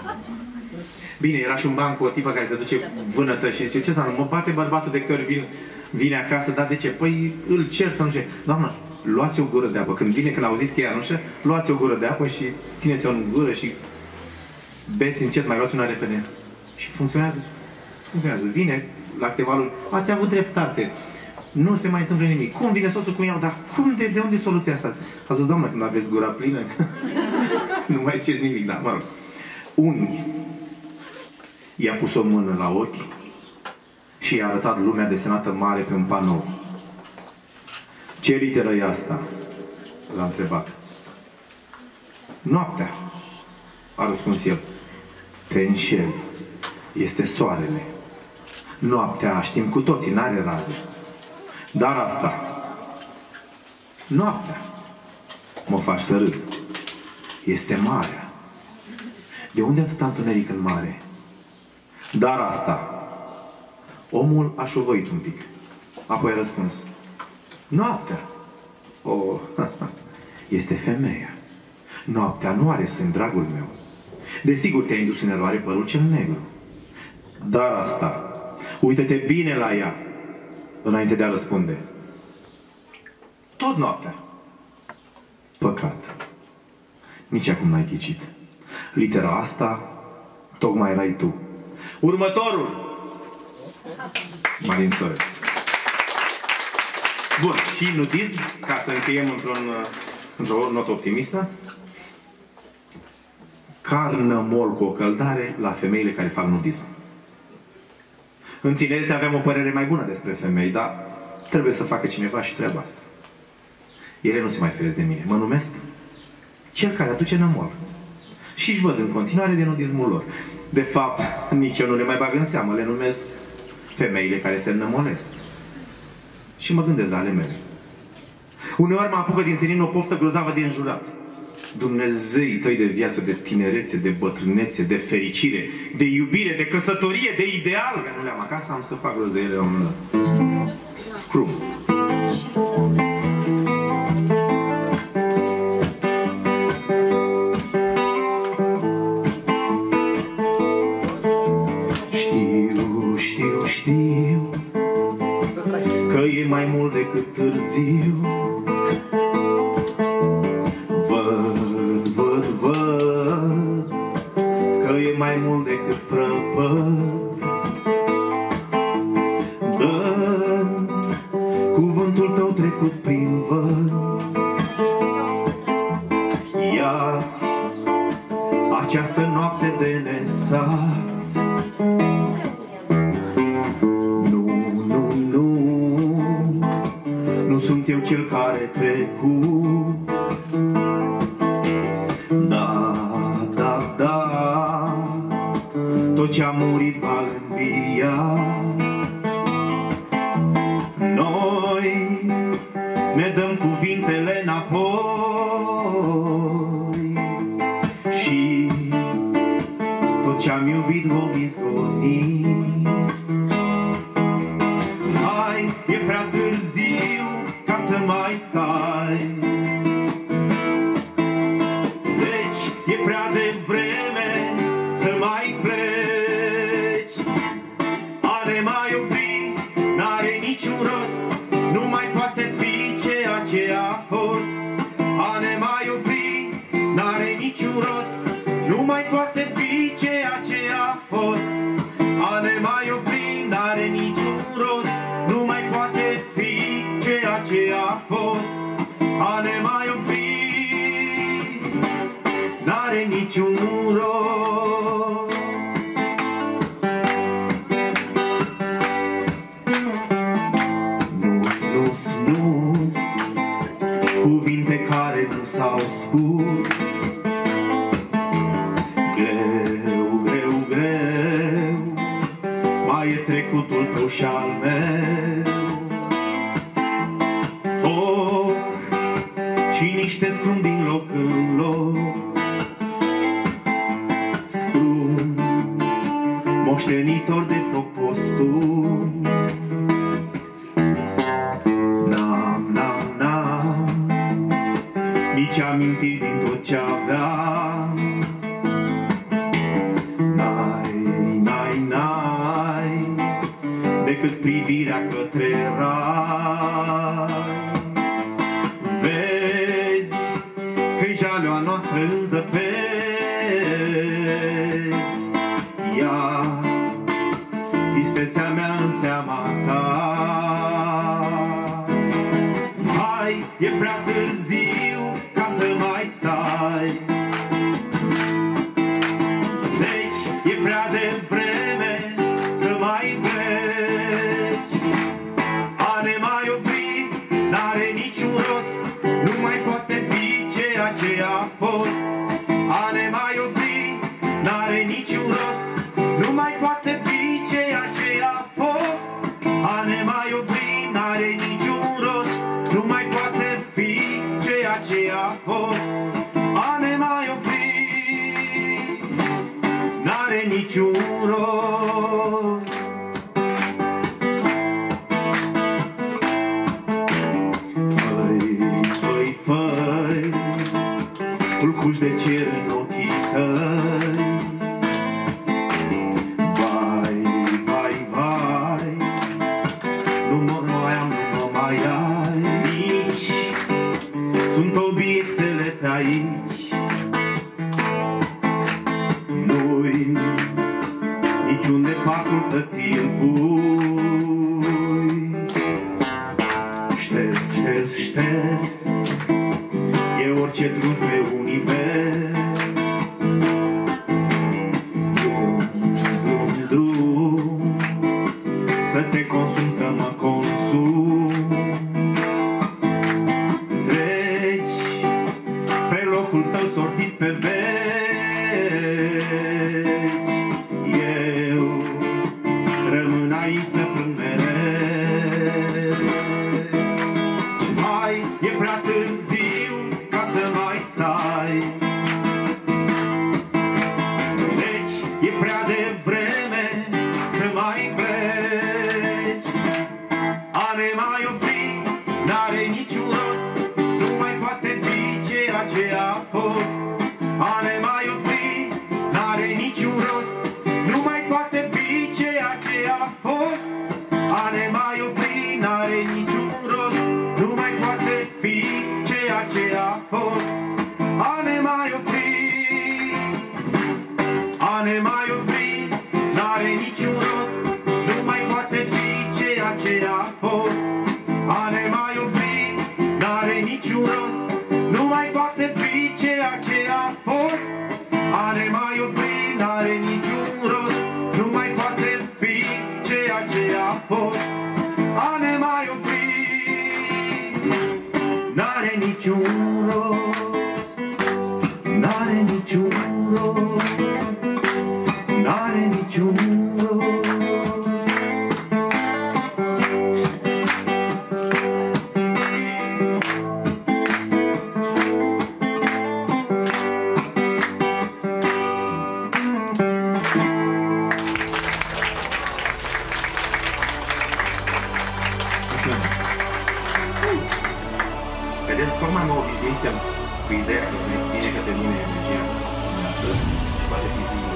Bine, era și un ban cu o tipă care se duce vânătă și zice, ce s-a mă bate bărbatul de câte ori vine acasă, dar de ce? Păi îl certă, nu știu. Doamnă, luați o gură de apă. Când auziți cheia în ușă, luați o gură de apă și țineți-o în gură și beți încet, mai luați una repede. Și funcționează. Funcționează. Vine la câteva luni. Ați avut dreptate. Nu se mai întâmplă nimic. Cum vine soțul cu ea? Dar cum de unde e soluția asta? A zis, doamnă, când aveți gura plină, nu mai ziceți nimic, da, mă rog. Unii i-a pus o mână la ochi și i-a arătat lumea desenată mare pe un panou. Ce literă e asta? L-a întrebat. Noaptea, a răspuns el. Te înșeli. Este soarele. Noaptea, știm cu toții, n-are raze. Dar asta, noaptea, mă faci să râd. Este marea. De unde atâta întuneric în mare? Dar asta, omul a șovăit un pic. Apoi a răspuns. Noaptea. Oh, este femeia. Noaptea nu are sân, dragul meu. Desigur te-ai indus în eroare părul cel negru. Dar asta, uită-te bine la ea, înainte de a răspunde. Tot noaptea. Păcat. Nici acum n-ai ghicit. Litera asta, tocmai erai tu. Următorul! Marin Sorescu. Bun, și nudism, ca să încheiem într-o notă optimistă. Carnă mol cu o căldare la femeile care fac nudism. În tinerețe aveam o părere mai bună despre femei, dar trebuie să facă cineva și treaba asta. Ele nu se mai feresc de mine. Mă numesc cel care aduce nămol. Și își văd în continuare de nudismul lor. De fapt, nici eu nu le mai bag în seamă, le numesc femeile care se înnămolesc. Și mă gândesc la ale mele. Uneori mă apucă din senin o poftă grozavă de înjurat. Dumnezeii tăi de viață, de tinerețe, de bătrânețe, de fericire, de iubire, de căsătorie, de ideal, că nu le-am acasă, am să fac rost de ele la un moment dat. Scrum. Știu că e mai mult decât târziu. Văd că e mai mult decât prăpăd. Dă-mi cuvântul tău trecut prin văd. Ia-ți această noapte de nesați. Nu sunt eu cel care trecut. Da, tot ce a murit va învia. Noi ne dăm cuvintele înapoi și tot ce am te-am iubit vom izgoni. Hai, e prea târziu ca să mai stai, deci e prea devreme să mai pleci. A ne mai opri n-are niciun rost, nu mai poate fi ceea ce a fost. A ne mai opri n-are niciun rost, nu mai poate fi ceea ce a fost. A ne mai opri n-are niciun rost, nu mai poate fi ceea ce a fost. A ne mai opri n-are niciun rost. Nu, snus, snus, cuvinte care nu s-au spus. Greu, greu, greu, mai e trecutul tău și al meu. Foc și niște scrum din loc în loc, scrum, moștenitor de foc postum. N-am, n-am, n-am nici amintiri din tot ce aveam. N-ai decât privirea către rai. Vezi că-i jalua noastră în zăpezi. Ia tristețea mea în seama ta. Hai, e prea târziu ca să mai stai, deci e prea devreme să mai pleci. A ne mai opri n-are niciun rost, nu mai poate fi ceea ce a fost. A ne mai opri n-are niciun rost, nu mai poate fi ceea ce a fost. A ne mai opri n-are niciun rost, nu mai poate fi ceea ce a fost. A ne mai opri n-are niciun rost. Făi, făi, culcuși de cer în ochii tăi. Vai, vai, vai, nu mă mai am, nu mă mai ai. Nici sunt obiectele pe aici. Nu-i niciunde pasul să ți-l pui. Șters, șters, șters, e orice drum spre univers. Drum, drum, drum, să te consum, să mă consum. Treci spre locul tău sortit pe veci. Eu rămân aici să plâng mereu. Hai, e prea târziu ca să mai stai, deci e prea devreme să mai pleci. A ne mai opri n-are niciun rost, nu mai poate fi ceea ce a fost. A ne mai opri n-are niciun rost, nu mai poate fi ceea ce a fost. A ne mai opri n-are niciun rost, nu mai poate fi ceea ce a fost. A ne mai opri, a ne mai opri n-are niciun rost, nu mai poate fi ceea ce a fost. A ne mai opri n-are niciun rost, nu mai poate fi ceea ce a fost. A ne mai opri n-are niciun rost, nu mai poate fi ceea ce a fost. A ne mai opri n-are niciun rost, n-are niciun rost, n-are niciun rost. tocmai mă obișnuisem cu ideea că vine către mine energia noastră și poate fi